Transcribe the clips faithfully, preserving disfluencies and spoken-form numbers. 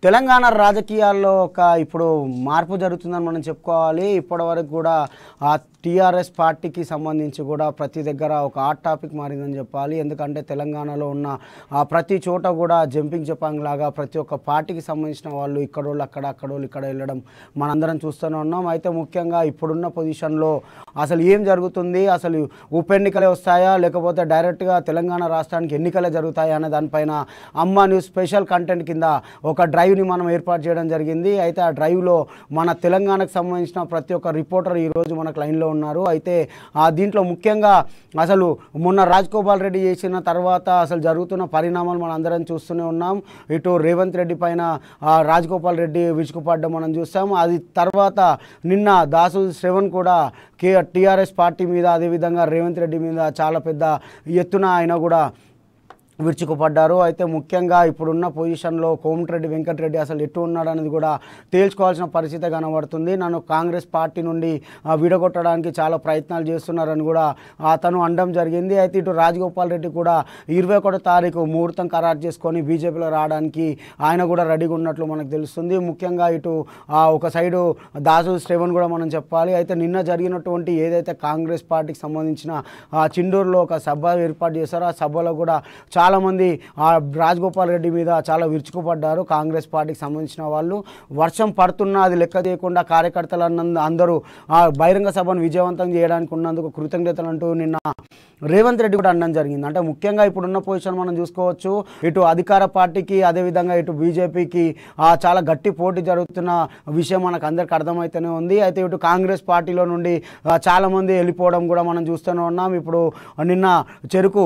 తెలంగాణ రాజకీయాల్లో ఒక ఇప్పుడు మార్పు జరుగుతుందని మనం చెప్పుకోవాలి. ఇప్పటివరకు కూడా ఆ టీఆర్ఎస్ పార్టీకి సంబంధించి కూడా ప్రతి దగ్గర ఒక హాట్ టాపిక్ మారిందని చెప్పాలి. ఎందుకంటే తెలంగాణలో ఉన్న ప్రతి చోట కూడా జంపింగ్ జపాంగ్ లాగా ప్రతి ఒక్క పార్టీకి సంబంధించిన వాళ్ళు ఇక్కడోళ్ళు అక్కడ అక్కడోళ్ళు ఇక్కడ వెళ్ళడం మనందరం చూస్తూనే ఉన్నాం. అయితే ముఖ్యంగా ఇప్పుడున్న పొజిషన్లో అసలు ఏం జరుగుతుంది, అసలు ఉప ఎన్నికలే వస్తాయా లేకపోతే డైరెక్ట్గా తెలంగాణ రాష్ట్రానికి ఎన్నికలే జరుగుతాయా అనే దానిపైన అమ్మ న్యూస్ స్పెషల్ కంటెంట్ కింద ఒక డ్రైవ్ని మనం ఏర్పాటు చేయడం జరిగింది. అయితే ఆ డ్రైవ్లో మన తెలంగాణకు సంబంధించిన ప్రతి ఒక్క రిపోర్టర్ ఈరోజు మనకు లైన్లో ఉన్నారు. అయితే ఆ దీంట్లో ముఖ్యంగా అసలు మొన్న రాజగోపాల్ రెడ్డి చేసిన తర్వాత అసలు జరుగుతున్న పరిణామాలు మనం అందరం చూస్తూనే ఉన్నాం. ఇటు రేవంత్ రెడ్డి పైన రాజగోపాల్ రెడ్డి విరుచుకుపడ్డం మనం చూస్తాం. అది తర్వాత నిన్న దాసు శ్రవణ్ కూడా కే టీఆర్ఎస్ పార్టీ మీద అదేవిధంగా రేవంత్ రెడ్డి మీద చాలా పెద్ద ఎత్తున ఆయన కూడా విరుచుకుపడ్డారు. అయితే ముఖ్యంగా ఇప్పుడున్న పొజిషన్లో కోమటిరెడ్డి వెంకటరెడ్డి అసలు ఎటు ఉన్నాడు అనేది కూడా తేల్చుకోవాల్సిన పరిస్థితి కనబడుతుంది. నన్ను కాంగ్రెస్ పార్టీ నుండి విడగొట్టడానికి చాలా ప్రయత్నాలు చేస్తున్నారని కూడా అతను అనడం జరిగింది. అయితే ఇటు రాజగోపాల్ రెడ్డి కూడా ఇరవై ఒకటో తారీఖు ముహూర్తం ఖరారు చేసుకొని బీజేపీలో రావడానికి ఆయన కూడా రెడీగా ఉన్నట్లు మనకు తెలుస్తుంది. ముఖ్యంగా ఇటు ఒక సైడు దాసు శ్రవణ్ కూడా మనం చెప్పాలి. అయితే నిన్న జరిగినటువంటి ఏదైతే కాంగ్రెస్ పార్టీకి సంబంధించిన చిండూరులో ఒక సభ ఏర్పాటు చేశారో ఆ సభలో కూడా చాలామంది రాజగోపాల్ రెడ్డి మీద చాలా విరుచుకుపడ్డారు. కాంగ్రెస్ పార్టీకి సంబంధించిన వాళ్ళు వర్షం పడుతున్నా అది లెక్క చేయకుండా కార్యకర్తలు అందరూ ఆ బహిరంగ సభను విజయవంతం చేయడానికి ఉన్నందుకు కృతజ్ఞతలు అంటూ నిన్న రేవంత్ రెడ్డి కూడా అనడం జరిగింది. అంటే ముఖ్యంగా ఇప్పుడున్న పొజిషన్ మనం చూసుకోవచ్చు. ఇటు అధికార పార్టీకి అదేవిధంగా ఇటు బీజేపీకి చాలా గట్టి పోటీ జరుగుతున్న విషయం మనకు అందరికి అర్థమైతేనే ఉంది. అయితే ఇటు కాంగ్రెస్ పార్టీలో నుండి చాలామంది వెళ్ళిపోవడం కూడా మనం చూస్తూనే ఉన్నాం. ఇప్పుడు నిన్న చెరుకు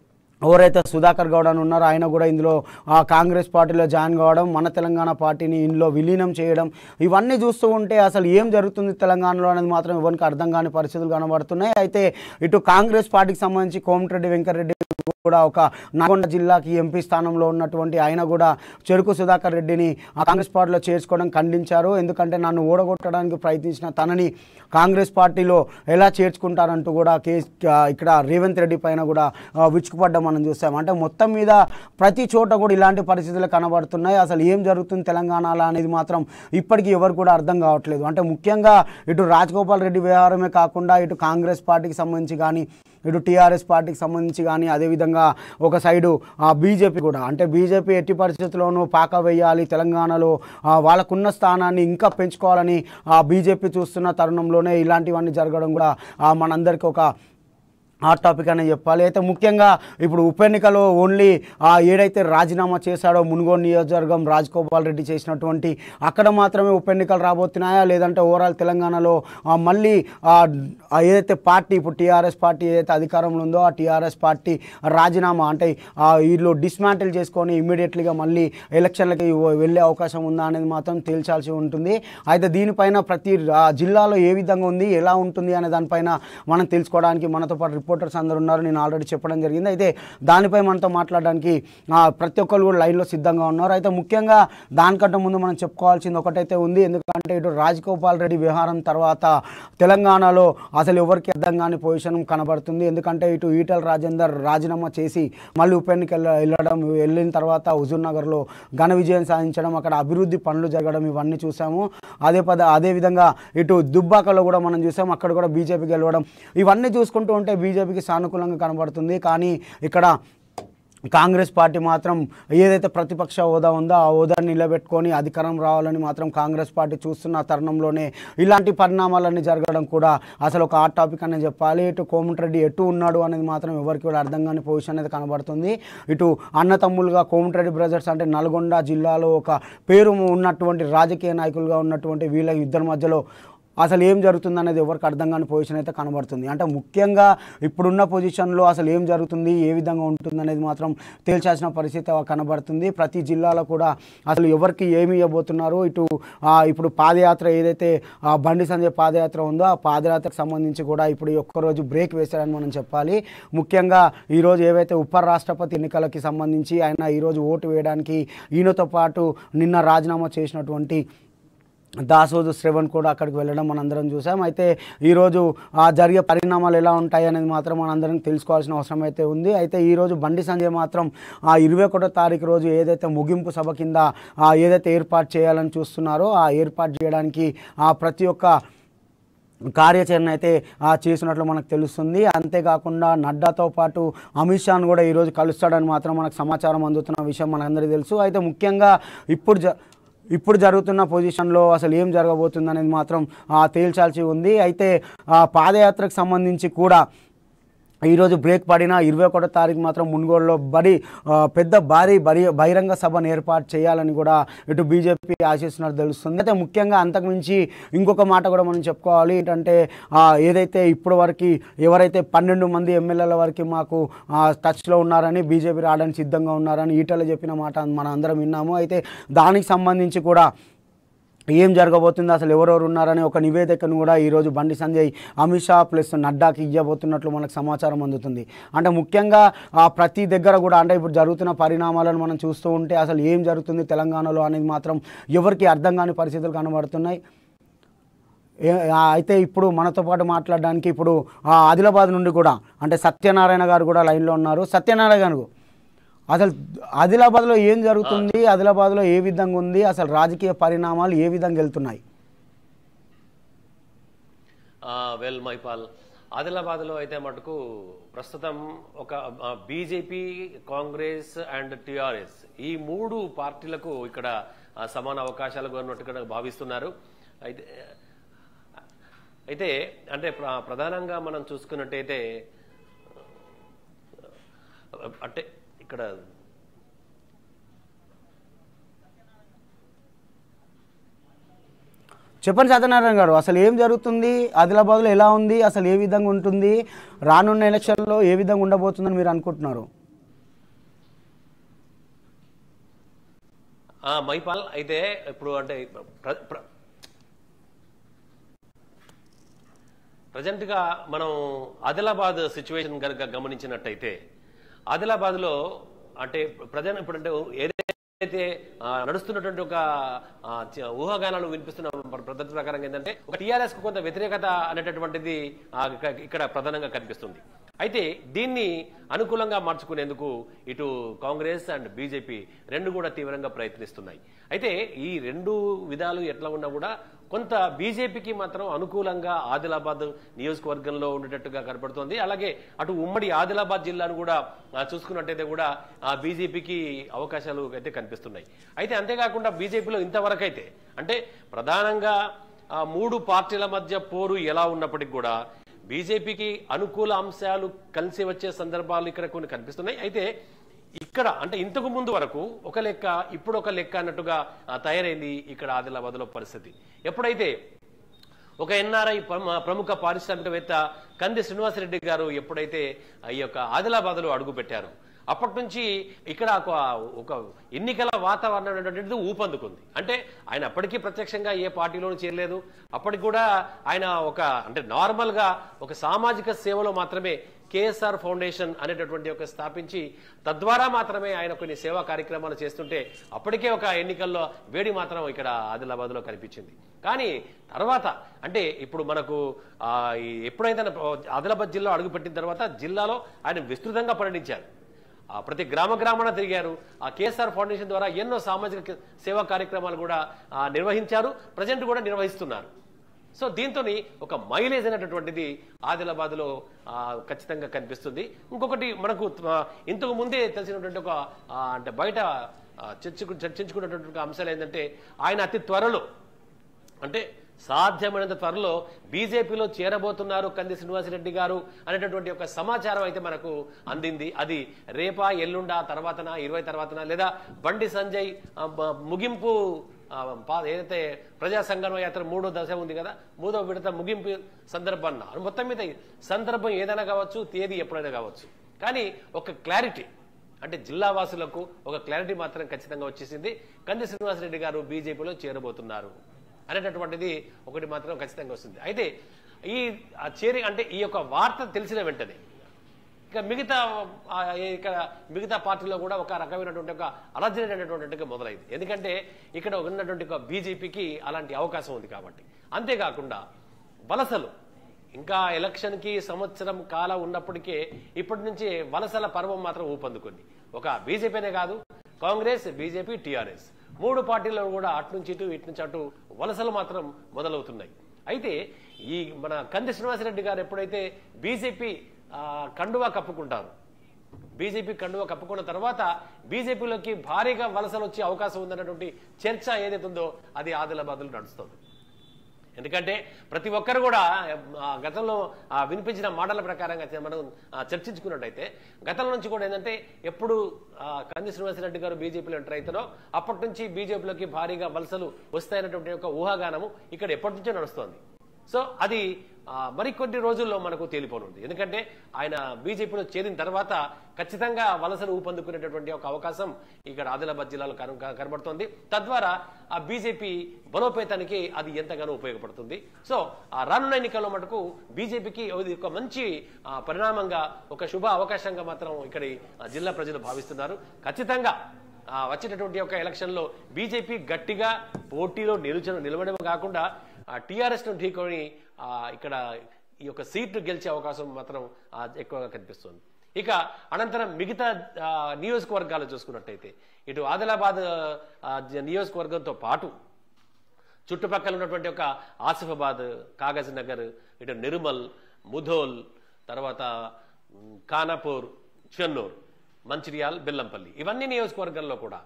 ఎవరైతే సుధాకర్ గౌడ్ అని ఉన్నారో ఆయన కూడా ఇందులో కాంగ్రెస్ పార్టీలో జాయిన్ కావడం, మన తెలంగాణ పార్టీని ఇందులో విలీనం చేయడం, ఇవన్నీ చూస్తూ ఉంటే అసలు ఏం జరుగుతుంది తెలంగాణలో అనేది మాత్రం ఎవరికి అర్థం కాని పరిస్థితులు కనబడుతున్నాయి. అయితే ఇటు కాంగ్రెస్ పార్టీకి సంబంధించి కోమటిరెడ్డి వెంకటరెడ్డి కూడా ఒక నల్గొండ జిల్లాకి ఎంపీ స్థానంలో ఉన్నటువంటి ఆయన కూడా చెరుకు సుధాకర్ రెడ్డిని కాంగ్రెస్ పార్టీలో చేర్చుకోవడం ఖండించారు. ఎందుకంటే నన్ను ఓడగొట్టడానికి ప్రయత్నించిన తనని కాంగ్రెస్ పార్టీలో ఎలా చేర్చుకుంటారంటూ కూడా కేసు ఇక్కడ రేవంత్ రెడ్డి పైన కూడా విరుచుకుపడ్డం మనం చూస్తాం. అంటే మొత్తం మీద ప్రతి చోట కూడా ఇలాంటి పరిస్థితులు కనబడుతున్నాయి. అసలు ఏం జరుగుతుంది తెలంగాణలో అనేది మాత్రం ఇప్పటికీ ఎవరు కూడా అర్థం కావట్లేదు. అంటే ముఖ్యంగా ఇటు రాజగోపాల్ రెడ్డి వ్యవహారమే కాకుండా ఇటు కాంగ్రెస్ పార్టీకి సంబంధించి కానీ ఇటు టీఆర్ఎస్ పార్టీకి సంబంధించి కానీ అదేవిధంగా ఒక సైడు బీజేపీ కూడా అంటే బీజేపీ ఎట్టి పరిస్థితుల్లోనూ పాక వేయాలి, తెలంగాణలో వాళ్ళకున్న స్థానాన్ని ఇంకా పెంచుకోవాలని బీజేపీ చూస్తున్న తరుణంలోనే ఇలాంటివన్నీ జరగడం కూడా మనందరికీ ఒక హాట్ టాపిక్ అనే చెప్పాలి. అయితే ముఖ్యంగా ఇప్పుడు ఉప ఎన్నికలో ఓన్లీ ఏదైతే రాజీనామా చేశాడో మునుగోడు నియోజకవర్గం రాజగోపాల్ రెడ్డి చేసినటువంటి అక్కడ మాత్రమే ఉప ఎన్నికలు రాబోతున్నాయా లేదంటే ఓవరాల్ తెలంగాణలో మళ్ళీ ఏదైతే పార్టీ ఇప్పుడు టీఆర్ఎస్ పార్టీ ఏదైతే అధికారంలో ఉందో ఆ టీఆర్ఎస్ పార్టీ రాజీనామా అంటే వీళ్ళు డిస్మాంటిల్ చేసుకొని ఇమ్మీడియట్లీగా మళ్ళీ ఎలక్షన్లకి వెళ్ళే అవకాశం ఉందా అనేది మాత్రం తేల్చాల్సి ఉంటుంది. అయితే దీనిపైన ప్రతి జిల్లాలో ఏ విధంగా ఉంది, ఎలా ఉంటుంది అనే దానిపైన మనం తెలుసుకోవడానికి మనతో పాటు రిపోర్టర్స్ అందరూ ఉన్నారు. నేను ఆల్రెడీ చెప్పడం జరిగింది. అయితే దానిపై మనతో మాట్లాడడానికి ప్రతి ఒక్కరు కూడా లైన్లో సిద్ధంగా ఉన్నారు. అయితే ముఖ్యంగా దానికంటే ముందు మనం చెప్పుకోవాల్సింది ఒకటైతే ఉంది. ఎందుకంటే ఇటు రాజగోపాల్ రెడ్డి వ్యవహారం తర్వాత తెలంగాణలో అసలు ఎవరికి అర్థం కాని పొజిషన్ కనబడుతుంది. ఎందుకంటే ఇటు ఈటెల రాజేందర్ రాజీనామా చేసి మళ్ళీ ఉప ఎన్నికలు వెళ్ళడం, వెళ్ళిన తర్వాత హుజూర్నగర్లో ఘన విజయం సాధించడం, అక్కడ అభివృద్ధి పనులు జరగడం ఇవన్నీ చూసాము. అదే పద అదేవిధంగా ఇటు దుబ్బాకలో కూడా మనం చూసాము, అక్కడ కూడా బీజేపీ గెలవడం ఇవన్నీ చూసుకుంటూ ఉంటే బీజేపీకి సానుకూలంగా కనబడుతుంది. కానీ ఇక్కడ కాంగ్రెస్ పార్టీ మాత్రం ఏదైతే ప్రతిపక్ష హోదా ఉందో ఆ హోదాని నిలబెట్టుకొని అధికారం రావాలని మాత్రం కాంగ్రెస్ పార్టీ చూస్తున్న తరుణంలోనే ఇలాంటి పరిణామాలన్నీ జరగడం కూడా అసలు ఒక హాట్ టాపిక్ అనే చెప్పాలి. ఇటు కోమటిరెడ్డి ఎటు ఉన్నాడు అనేది మాత్రం ఎవరికి కూడా అర్థం కాని పొజిషన్ అనేది కనబడుతుంది. ఇటు అన్నతమ్ములుగా కోమటిరెడ్డి బ్రదర్స్ అంటే నల్గొండ జిల్లాలో ఒక పేరు ఉన్నటువంటి రాజకీయ నాయకులుగా ఉన్నటువంటి వీళ్ళ ఇద్దరి మధ్యలో అసలు ఏం జరుగుతుంది అనేది ఎవరికి అర్థం కాని పొజిషన్ అయితే కనబడుతుంది. అంటే ముఖ్యంగా ఇప్పుడున్న పొజిషన్లో అసలు ఏం జరుగుతుంది, ఏ విధంగా ఉంటుంది అనేది మాత్రం తేల్చాల్సిన పరిస్థితి కనబడుతుంది. ప్రతి జిల్లాలో కూడా అసలు ఎవరికి ఏమి ఇవ్వబోతున్నారు. ఇటు ఇప్పుడు పాదయాత్ర ఏదైతే బండి సంజయ్ పాదయాత్ర ఉందో ఆ పాదయాత్రకు సంబంధించి కూడా ఇప్పుడు ఒక్కరోజు బ్రేక్ వేశారని మనం చెప్పాలి. ముఖ్యంగా ఈరోజు ఏవైతే ఉప రాష్ట్రపతి ఎన్నికలకి సంబంధించి ఆయన ఈరోజు ఓటు వేయడానికి ఈయనతో పాటు నిన్న రాజీనామా చేసినటువంటి దాసోదు శ్రవణ్ కూడా అక్కడికి వెళ్ళడం మనందరం చూసాం. అయితే ఈరోజు జరిగే పరిణామాలు ఎలా ఉంటాయి అనేది మాత్రం మనందరం తెలుసుకోవాల్సిన అవసరం అయితే ఉంది. అయితే ఈరోజు బండి సంజయ్ మాత్రం ఆ ఇరవై ఒకటో తారీఖు రోజు ఏదైతే ముగింపు సభ కింద ఏదైతే ఏర్పాటు చేయాలని చూస్తున్నారో ఆ ఏర్పాటు చేయడానికి ఆ ప్రతి ఒక్క కార్యాచరణ అయితే చేసినట్లు మనకు తెలుస్తుంది. అంతేకాకుండా నడ్డాతో పాటు అమిత్ షాను కూడా ఈరోజు కలుస్తాడని మాత్రం మనకు సమాచారం అందుతున్న విషయం మనందరికీ తెలుసు. అయితే ముఖ్యంగా ఇప్పుడు జ ఇప్పుడు జరుగుతున్న పొజిషన్లో అసలు ఏం జరగబోతుంది అనేది మాత్రం తేల్చాల్సి ఉంది. అయితే పాదయాత్రకు సంబంధించి కూడా ఈరోజు బ్రేక్ పడిన ఇరవై ఒకటో తారీఖు మాత్రం మున్గోడులో బడి పెద్ద భారీ బరి బహిరంగ సభను ఏర్పాటు చేయాలని కూడా ఇటు బీజేపీ ఆశిస్తున్నట్టు తెలుస్తుంది. అయితే ముఖ్యంగా అంతకుమించి ఇంకొక మాట కూడా మనం చెప్పుకోవాలి. ఏంటంటే ఏదైతే ఇప్పటి వరకు ఎవరైతే పన్నెండు మంది ఎమ్మెల్యేల వరకు మాకు టచ్లో ఉన్నారని బీజేపీ రావడానికి సిద్ధంగా ఉన్నారని ఈటల చెప్పిన మాట మనం అందరం విన్నాము. అయితే దానికి సంబంధించి కూడా ఏం జరగబోతుందో అసలు ఎవరెవరు ఉన్నారని ఒక నివేదికను కూడా ఈరోజు బండి సంజయ్ అమిత్ షా ప్లస్ నడ్డాకి ఇవ్వబోతున్నట్లు మనకు సమాచారం అందుతుంది. అంటే ముఖ్యంగా ప్రతి దగ్గర కూడా అంటే ఇప్పుడు జరుగుతున్న పరిణామాలను మనం చూస్తూ ఉంటే అసలు ఏం జరుగుతుంది తెలంగాణలో అనేది మాత్రం ఎవరికి అర్థం కాని పరిస్థితులు కనబడుతున్నాయి. అయితే ఇప్పుడు మనతో పాటు మాట్లాడడానికి ఇప్పుడు ఆదిలాబాద్ నుండి కూడా అంటే సత్యనారాయణ గారు కూడా లైన్లో ఉన్నారు. సత్యనారాయణ గారు, అసలు ఆదిలాబాద్లో ఏం జరుగుతుంది, ఆదిలాబాద్లో ఏ విధంగా ఉంది, అసలు రాజకీయ పరిణామాలు ఏ విధంగా వెళ్తున్నాయి? వెల్ మైపాల్, ఆదిలాబాద్లో అయితే మటుకు ప్రస్తుతం ఒక బీజేపీ, కాంగ్రెస్ అండ్ టిఆర్ఎస్ ఈ మూడు పార్టీలకు ఇక్కడ సమాన అవకాశాలు ఉన్నట్టుగా భావిస్తున్నారు. అయితే అయితే అంటే ప్రధానంగా మనం చూసుకున్నట్టయితే అంటే ఇక్కడ చెప్పండి సత్యనారాయణ గారు, అసలు ఏం జరుగుతుంది ఆదిలాబాద్లో, ఎలా ఉంది, అసలు ఏ విధంగా ఉంటుంది, రానున్న ఎలక్షన్లో ఏ విధంగా ఉండబోతుందని మీరు అనుకుంటున్నారు? మైపాల్, అయితే ఇప్పుడు అంటే ప్రజెంట్గా మనం ఆదిలాబాద్ సిచ్యువేషన్ కనుక గమనించినట్టయితే ఆదిలాబాద్లో అంటే ప్రజెంట్ ఇప్పుడంటే ఏదైతే నడుస్తున్నటువంటి ఒక ఊహాగానాలు వినిపిస్తున్న పద్ధతి ప్రకారం ఏంటంటే ఒక టీఆర్ఎస్ కు కొంత వ్యతిరేకత అనేటటువంటిది ఇక్కడ ప్రధానంగా కనిపిస్తుంది. అయితే దీన్ని అనుకూలంగా మార్చుకునేందుకు ఇటు కాంగ్రెస్ అండ్ బీజేపీ రెండు కూడా తీవ్రంగా ప్రయత్నిస్తున్నాయి. అయితే ఈ రెండు విధాలు ఎట్లా ఉన్నా కూడా కొంత బీజేపీకి మాత్రం అనుకూలంగా ఆదిలాబాద్ నియోజకవర్గంలో ఉండేటట్టుగా కనపడుతోంది. అలాగే అటు ఉమ్మడి ఆదిలాబాద్ జిల్లాను కూడా చూసుకున్నట్టయితే కూడా బీజేపీకి అవకాశాలు అయితే కనిపిస్తున్నాయి. అయితే అంతేకాకుండా బీజేపీలో ఇంతవరకు అయితే అంటే ప్రధానంగా మూడు పార్టీల మధ్య పోరు ఎలా ఉన్నప్పటికీ కూడా బీజేపీకి అనుకూల అంశాలు కలిసి వచ్చే సందర్భాలు ఇక్కడ కొన్ని కనిపిస్తున్నాయి. అయితే ఇక్కడ అంటే ఇంతకు ముందు వరకు ఒక లెక్క, ఇప్పుడు ఒక లెక్క అన్నట్టుగా తయారైంది ఇక్కడ ఆదిలాబాద్ లో పరిస్థితి. ఎప్పుడైతే ఒక ఎన్ఆర్ఐ ప్రముఖ పారిశ్రామికవేత్త కంది శ్రీనివాసరెడ్డి గారు ఎప్పుడైతే ఈ యొక్క ఆదిలాబాద్ లో అడుగు పెట్టారు, అప్పటి నుంచి ఇక్కడ ఒక ఎన్నికల వాతావరణం అనేటువంటిది ఊపందుకుంది. అంటే ఆయన అప్పటికీ ప్రత్యక్షంగా ఏ పార్టీలోనూ చేరలేదు. అప్పటికి కూడా ఆయన ఒక అంటే నార్మల్ గా ఒక సామాజిక సేవలో మాత్రమే కేఎస్ఆర్ ఫౌండేషన్ అనేటటువంటి ఒక స్థాపించి తద్వారా మాత్రమే ఆయన కొన్ని సేవా కార్యక్రమాలు చేస్తుంటే అప్పటికే ఒక ఎన్నికల్లో వేడి మాత్రం ఇక్కడ ఆదిలాబాద్ లో కనిపించింది. కానీ తర్వాత అంటే ఇప్పుడు మనకు ఎప్పుడైతే ఆదిలాబాద్ జిల్లా అడుగుపెట్టిన తర్వాత జిల్లాలో ఆయన విస్తృతంగా పర్యటించారు. ప్రతి గ్రామ గ్రామాన తిరిగారు. ఆ కేఎస్ఆర్ ఫౌండేషన్ ద్వారా ఎన్నో సామాజిక సేవా కార్యక్రమాలు కూడా నిర్వహించారు, ప్రజెంట్ కూడా నిర్వహిస్తున్నారు. సో దీంతో ఒక మైలేజ్ అనేటటువంటిది ఆదిలాబాద్ లో ఖచ్చితంగా కనిపిస్తుంది. ఇంకొకటి మనకు ఇంతకు ముందే తెలిసినటువంటి ఒక అంటే బయట చర్చకు చర్చించుకున్నటువంటి అంశాలు ఏంటంటే ఆయన అతి త్వరలో అంటే సాధ్యమైనంత త్వరలో బీజేపీలో చేరబోతున్నారు కంది శ్రీనివాసరెడ్డి గారు అనేటటువంటి ఒక సమాచారం అయితే మనకు అందింది. అది రేపా ఎల్లుండా తర్వాతనా ఇరవై తర్వాతనా లేదా బండి సంజయ్ ముగింపు ఏదైతే ప్రజా సంగమ యాత్ర మూడో దశ ఉంది కదా, మూడో విడత ముగింపు సందర్భాన్న మొత్తం మీద సందర్భం ఏదైనా కావచ్చు, తేదీ ఎప్పుడైనా కావచ్చు, కానీ ఒక క్లారిటీ అంటే జిల్లా వాసులకు ఒక క్లారిటీ మాత్రం ఖచ్చితంగా వచ్చేసింది. కంది శ్రీనివాసరెడ్డి గారు బీజేపీలో చేరబోతున్నారు అనేటటువంటిది ఒకటి మాత్రం ఖచ్చితంగా వస్తుంది. అయితే ఈ చేరి అంటే ఈ యొక్క వార్త తెలిసిన వెంటనే ఇక మిగతా ఆ, ఇక్కడ మిగతా పార్టీలో కూడా ఒక రకమైనటువంటి ఒక అలర్జీ అనేటువంటి మొదలైంది. ఎందుకంటే ఇక్కడ ఉన్నటువంటి ఒక బీజేపీకి అలాంటి అవకాశం ఉంది కాబట్టి. అంతేకాకుండా వలసలు ఇంకా ఎలక్షన్కి సంవత్సరం కాలం ఉన్నప్పటికే ఇప్పటి నుంచి వలసల పర్వం మాత్రం ఊపందుకుంది. ఒక బీజేపీనే కాదు, కాంగ్రెస్, బీజేపీ, టీఆర్ఎస్ మూడు పార్టీల్లో కూడా అటు నుంచి ఇటు ఇటు నుంచి అటు వలసలు మాత్రం మొదలవుతున్నాయి. అయితే ఈ మన కంది శ్రీనివాసరెడ్డి గారు ఎప్పుడైతే బీజేపీ కండువా కప్పుకుంటారు, బీజేపీ కండువా కప్పుకున్న తర్వాత బీజేపీలోకి భారీగా వలసలు వచ్చే అవకాశం ఉందన్నటువంటి చర్చ ఏదైతే ఉందో అది ఆదిలాబాద్లో నడుస్తుంది. ఎందుకంటే ప్రతి ఒక్కరు కూడా గతంలో వినిపించిన మాటల ప్రకారంగా మనం చర్చించుకున్నట్టయితే గతంలో నుంచి కూడా ఏంటంటే ఎప్పుడు కంది శ్రీనివాసరెడ్డి గారు బీజేపీలో ఎంటర్ అవుతారో అప్పటి నుంచి బీజేపీలోకి భారీగా వలసలు వస్తాయనేటువంటి ఒక ఊహాగానము ఇక్కడ ఎప్పటి నుంచో నడుస్తోంది. సో అది మరికొద్ది రోజుల్లో మనకు తేలిపోనుంది. ఎందుకంటే ఆయన బీజేపీలో చేరిన తర్వాత ఖచ్చితంగా వలసలు ఊపందుకునేటటువంటి ఒక అవకాశం ఇక్కడ ఆదిలాబాద్ జిల్లాలో కనబడుతోంది. తద్వారా ఆ బీజేపీ బలోపేతానికి అది ఎంతగానో ఉపయోగపడుతుంది. సో ఆ రానున్న ఎన్నికల్లో మటుకు బీజేపీకి ఒక మంచి పరిణామంగా, ఒక శుభ అవకాశంగా మాత్రం ఇక్కడ జిల్లా ప్రజలు భావిస్తున్నారు. ఖచ్చితంగా వచ్చేటటువంటి ఒక ఎలక్షన్లో బీజేపీ గట్టిగా పోటీలో నిలుచ నిలబడమే కాకుండా టీఆర్ఎస్ ను ఢీకొని ఇక్కడ ఈ యొక్క సీట్లు గెలిచే అవకాశం మాత్రం ఎక్కువగా కనిపిస్తుంది. ఇక అనంతరం మిగతా నియోజకవర్గాలు చూసుకున్నట్టయితే ఇటు ఆదిలాబాద్ నియోజకవర్గంతో పాటు చుట్టుపక్కల ఉన్నటువంటి ఒక ఆసిఫాబాద్, కాగజ్ నగర్, ఇటు నిర్మల్, ముధోల్, తర్వాత ఖానాపూర్, చెన్నూర్, మంచిర్యాల్, బెల్లంపల్లి ఇవన్నీ నియోజకవర్గాల్లో కూడా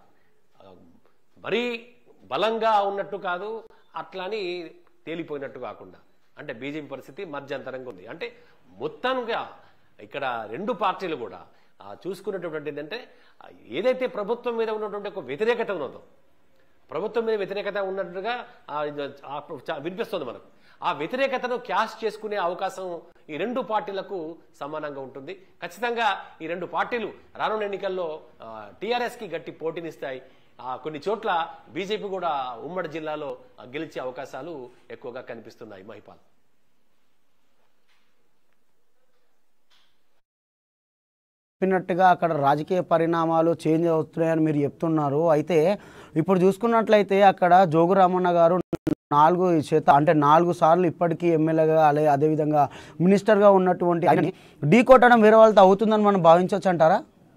మరీ బలంగా ఉన్నట్టు కాదు, అట్లాని తేలిపోయినట్టు కాకుండా అంటే బీజేపీ పరిస్థితి మధ్యంతరంగా ఉంది. అంటే మొత్తంగా ఇక్కడ రెండు పార్టీలు కూడా చూసుకున్నటువంటి ఏంటంటే ఏదైతే ప్రభుత్వం మీద ఉన్నటువంటి ఒక వ్యతిరేకత ఉన్నదో, ప్రభుత్వం మీద వ్యతిరేకత ఉన్నట్టుగా వినిపిస్తుంది మనకు. ఆ వ్యతిరేకతను క్యాష్ చేసుకునే అవకాశం ఈ రెండు పార్టీలకు సమానంగా ఉంటుంది. ఖచ్చితంగా ఈ రెండు పార్టీలు రానున్న ఎన్నికల్లో టీఆర్ఎస్ కి గట్టి పోటీనిస్తాయి. కొన్ని చోట్ల బీజేపీ కూడా ఉమ్మడి జిల్లాలో గెలిచే అవకాశాలు ఎక్కువగా కనిపిస్తున్నాయి. మహిపాల్, చెప్పినట్టుగా అక్కడ రాజకీయ పరిణామాలు చేంజ్ అవుతున్నాయని మీరు చెప్తున్నారు. అయితే ఇప్పుడు చూసుకున్నట్లయితే అక్కడ జోగు రామన్న గారు నాలుగు చేత అంటే నాలుగు సార్లు ఇప్పటికీ ఎమ్మెల్యేగా అదే అదేవిధంగా మినిస్టర్గా ఉన్నటువంటి ఆయన ఢీ కొట్టడం వేరే వాళ్ళతో అవుతుందని మనం భావించవచ్చు అంటారా?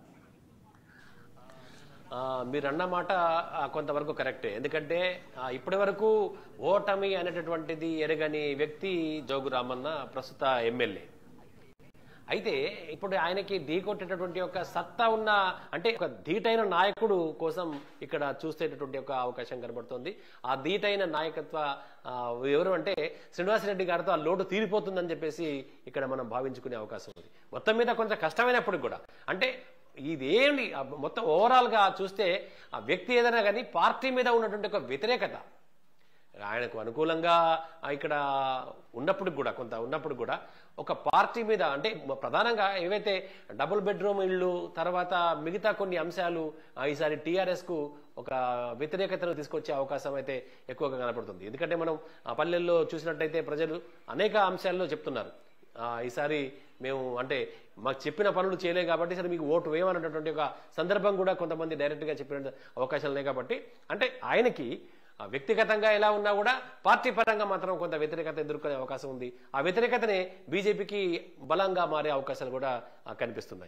మీరు అన్నమాట కొంతవరకు కరెక్టే. ఎందుకంటే ఇప్పటి వరకు ఓటమి అనేటటువంటిది ఎరగని వ్యక్తి జోగు రామన్న, ప్రస్తుత ఎమ్మెల్యే. అయితే ఇప్పుడు ఆయనకి ఢీ కొట్టేటటువంటి ఒక సత్తా ఉన్న అంటే ఒక ధీటైన నాయకుడు కోసం ఇక్కడ చూసేటటువంటి ఒక అవకాశం కనబడుతుంది. ఆ ధీటైన నాయకత్వ ఎవరు అంటే శ్రీనివాసరెడ్డి గారితో ఆ లోటు తీరిపోతుందని చెప్పేసి ఇక్కడ మనం భావించుకునే అవకాశం ఉంది. మొత్తం మీద కొంచెం కష్టమైనప్పటికి కూడా అంటే ఇదేంటి మొత్తం ఓవరాల్ గా చూస్తే ఆ వ్యక్తి ఏదైనా కానీ పార్టీ మీద ఉన్నటువంటి ఒక వ్యతిరేకత ఆయనకు అనుకూలంగా ఇక్కడ ఉన్నప్పుడు కూడా కొంత ఉన్నప్పుడు కూడా ఒక పార్టీ మీద అంటే ప్రధానంగా ఏవైతే డబుల్ బెడ్రూమ్ ఇళ్ళు తర్వాత మిగతా కొన్ని అంశాలు ఈసారి టీఆర్ఎస్ కు ఒక వ్యతిరేకతను తీసుకొచ్చే అవకాశం అయితే ఎక్కువగా కనపడుతుంది. ఎందుకంటే మనం ఆ పల్లెల్లో చూసినట్టయితే ప్రజలు అనేక అంశాల్లో చెప్తున్నారు ఈసారి మేము అంటే మాకు చెప్పిన పనులు చేయలేదు కాబట్టి సరే మీకు ఓటు వేయమన్నటువంటి ఒక సందర్భం కూడా కొంతమంది డైరెక్ట్ గా చెప్పిన అవకాశాలు లేవు. కాబట్టి అంటే ఆయనకి వ్యక్తిగతంగా ఎలా ఉన్నా కూడా పార్టీ పరంగా మాత్రం కొంత వ్యతిరేకత ఎదుర్కొనే అవకాశం ఉంది. ఆ వ్యతిరేకతనే బీజేపీకి బలంగా మారే అవకాశాలు కూడా కనిపిస్తున్నాయి.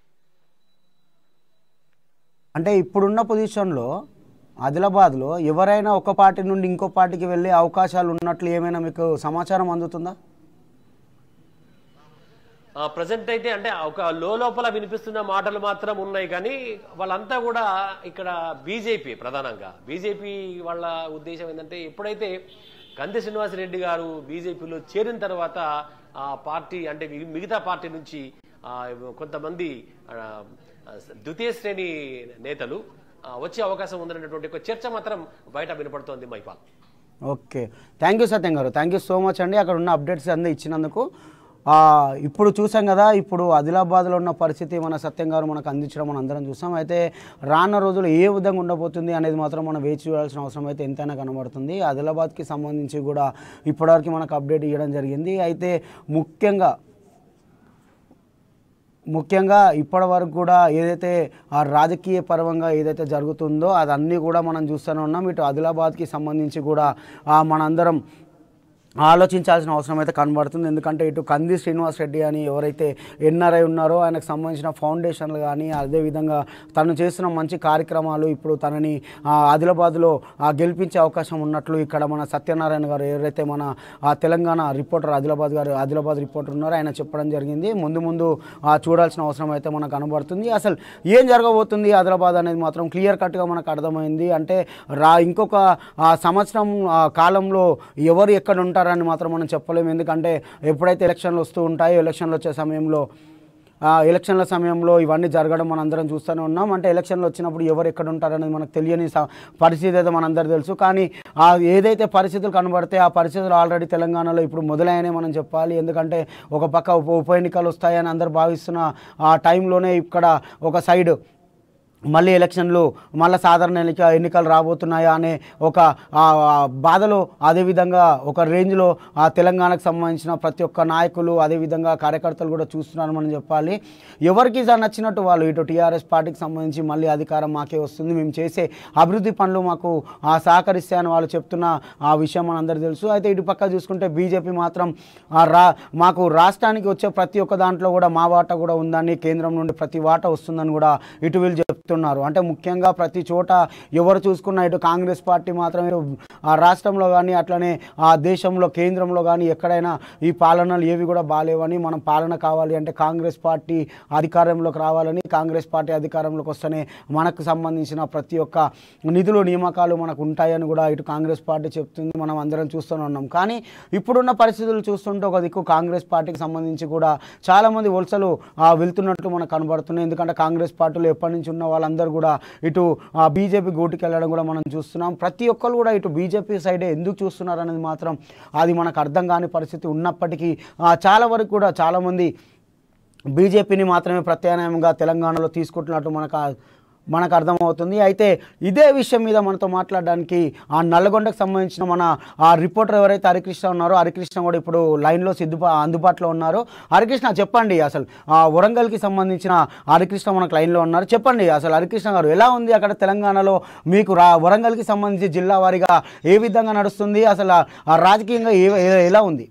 అంటే ఇప్పుడున్న పొజిషన్లో ఆదిలాబాద్లో ఎవరైనా ఒక పార్టీ నుండి ఇంకో పార్టీకి వెళ్ళే అవకాశాలు ఉన్నట్లు ఏమైనా మీకు సమాచారం అందుతుందా? ప్రజెంట్ అయితే అంటే ఒక లోపల వినిపిస్తున్న మాటలు మాత్రం ఉన్నాయి కానీ వాళ్ళంతా కూడా ఇక్కడ బీజేపీ ప్రధానంగా బీజేపీ వాళ్ళ ఉద్దేశం ఏంటంటే ఎప్పుడైతే కంది శ్రీనివాసరెడ్డి గారు బీజేపీలో చేరిన తర్వాత ఆ పార్టీ అంటే మిగతా పార్టీ నుంచి కొంతమంది ద్వితీయ శ్రేణి నేతలు వచ్చే అవకాశం ఉందనేటువంటి ఒక చర్చ మాత్రం బయట వినపడుతోంది. Mypal, okay, thank you Satyam garu, thank you so much అండి అక్కడ ఉన్న అప్డేట్స్ అన్నీ ఇచ్చినందుకు. ఇప్పుడు చూసాం కదా, ఇప్పుడు ఆదిలాబాద్లో ఉన్న పరిస్థితి మన సత్యం గారు మనకు అందించడం మనం అందరం చూసాం. అయితే రానున్న రోజులు ఏ విధంగా ఉండబోతుంది అనేది మాత్రం మనం వేచి చూడాల్సిన అవసరం అయితే ఎంతైనా కనబడుతుంది. ఆదిలాబాద్కి సంబంధించి కూడా ఇప్పటివరకు మనకు అప్డేట్ ఇవ్వడం జరిగింది. అయితే ముఖ్యంగా ముఖ్యంగా ఇప్పటి వరకు కూడా ఏదైతే ఆ రాజకీయ పరంగా ఏదైతే జరుగుతుందో అదన్నీ కూడా మనం చూస్తూనే ఉన్నాం. ఇటు ఆదిలాబాద్కి సంబంధించి కూడా మనందరం ఆలోచించాల్సిన అవసరం అయితే కనబడుతుంది. ఎందుకంటే ఇటు కంది శ్రీనివాస్ రెడ్డి అని ఎవరైతే ఎన్ఆర్ఐ ఉన్నారో ఆయనకు సంబంధించిన ఫౌండేషన్లు కానీ అదేవిధంగా తను చేస్తున్న మంచి కార్యక్రమాలు ఇప్పుడు తనని ఆదిలాబాద్లో గెలిపించే అవకాశం ఉన్నట్లు ఇక్కడ మన సత్యనారాయణ గారు ఎవరైతే మన తెలంగాణ రిపోర్టర్ ఆదిలాబాద్ గారు ఆదిలాబాద్ రిపోర్టర్ ఉన్నారో ఆయన చెప్పడం జరిగింది. ముందు ముందు చూడాల్సిన అవసరం అయితే మనకు కనబడుతుంది. అసలు ఏం జరగబోతుంది ఆదిలాబాద్ అనేది మాత్రం క్లియర్ కట్గా మనకు అర్థమైంది. అంటే రా ఇంకొక సంవత్సరం కాలంలో ఎవరు ఎక్కడ ఉంటారు అని మాత్రం మనం చెప్పలేము. ఎందుకంటే ఎప్పుడైతే ఎలక్షన్లు వస్తూ ఉంటాయో ఎలక్షన్లు వచ్చే సమయంలో ఎలక్షన్ల సమయంలో ఇవన్నీ జరగడం మనం అందరం చూస్తూనే ఉన్నాం. అంటే ఎలక్షన్లు వచ్చినప్పుడు ఎవరు ఎక్కడ ఉంటారనేది మనకు తెలియని పరిస్థితి అయితే మనందరూ తెలుసు. కానీ ఏదైతే పరిస్థితులు కనబడితే ఆ పరిస్థితులు ఆల్రెడీ తెలంగాణలో ఇప్పుడు మొదలైనవి మనం చెప్పాలి. ఎందుకంటే ఒక పక్క ఉప ఉప ఎన్నికలు వస్తాయని అందరు భావిస్తున్న ఆ టైంలోనే ఇక్కడ ఒక సైడ్ మళ్ళీ ఎలక్షన్లు మళ్ళీ సాధారణ ఎన్నిక ఎన్నికలు రాబోతున్నాయా అనే ఒక బాధలో అదేవిధంగా ఒక రేంజ్లో ఆ తెలంగాణకు సంబంధించిన ప్రతి ఒక్క నాయకులు అదేవిధంగా కార్యకర్తలు కూడా చూస్తున్నారు మనం చెప్పాలి. ఎవరికి నచ్చినట్టు వాళ్ళు ఇటు టీఆర్ఎస్ పార్టీకి సంబంధించి మళ్ళీ అధికారం మాకే వస్తుంది, మేము చేసే అభివృద్ధి పనులు మాకు సహకరిస్తాయని వాళ్ళు చెప్తున్న ఆ విషయం మనందరికీ తెలుసు. అయితే ఇటు పక్క చూసుకుంటే బీజేపీ మాత్రం రా మాకు రాష్ట్రానికి వచ్చే ప్రతి ఒక్క దాంట్లో కూడా మా వాటా కూడా ఉందని, కేంద్రం నుండి ప్రతి వాటా వస్తుందని కూడా ఇటు వీళ్ళు చెప్తున్నారు. అంటే ముఖ్యంగా ప్రతి చోట ఎవరు చూసుకున్నా ఇటు కాంగ్రెస్ పార్టీ మాత్రమే ఆ రాష్ట్రంలో కానీ అట్లనే ఆ దేశంలో కేంద్రంలో కానీ ఎక్కడైనా ఈ పాలనలు ఏవి కూడా బాలేవని, మనం పాలన కావాలి అంటే కాంగ్రెస్ పార్టీ అధికారంలోకి రావాలని, కాంగ్రెస్ పార్టీ అధికారంలోకి వస్తేనే మనకు సంబంధించిన ప్రతి ఒక్క నిధులు నియామకాలు మనకు ఉంటాయని కూడా ఇటు కాంగ్రెస్ పార్టీ చెప్తుంది. మనం అందరం చూస్తూనే ఉన్నాం. కానీ ఇప్పుడున్న పరిస్థితులు చూస్తుంటే ఒక దిక్కు కాంగ్రెస్ పార్టీకి సంబంధించి కూడా చాలామంది వలసలు వెళ్తున్నట్టు మనకు కనబడుతున్నాయి. ఎందుకంటే కాంగ్రెస్ పార్టీలో ఎప్పటి నుంచి ఉన్న వాళ్ళందరూ కూడా ఇటు బీజేపీ గూటికి వెళ్ళడం కూడా మనం చూస్తున్నాం. ప్రతి ఒక్కరు కూడా ఇటు బీజేపీ సైడే ఎందుకు చూస్తున్నారు అనేది మాత్రం అది మనకు అర్థం కాని పరిస్థితి ఉన్నప్పటికీ చాలా వరకు కూడా చాలామంది బీజేపీని మాత్రమే ప్రత్యామ్నాయంగా తెలంగాణలో తీసుకుంటున్నట్టు మనకు మనకు అర్థమవుతుంది. అయితే ఇదే విషయం మీద మనతో మాట్లాడడానికి ఆ నల్గొండకు సంబంధించిన మన ఆ రిపోర్టర్ ఎవరైతే హరికృష్ణ ఉన్నారో హరికృష్ణ కూడా ఇప్పుడు లైన్లో సిద్ధుపా అందుబాటులో ఉన్నారు. హరికృష్ణ చెప్పండి, అసలు ఆ వరంగల్కి సంబంధించిన హరికృష్ణ మనకు లైన్లో ఉన్నారు. చెప్పండి అసలు హరికృష్ణ గారు ఎలా ఉంది అక్కడ తెలంగాణలో మీకు రా వరంగల్కి సంబంధించి జిల్లా వారీగా ఏ విధంగా నడుస్తుంది, అసలు రాజకీయంగా ఏ ఎలా ఉంది?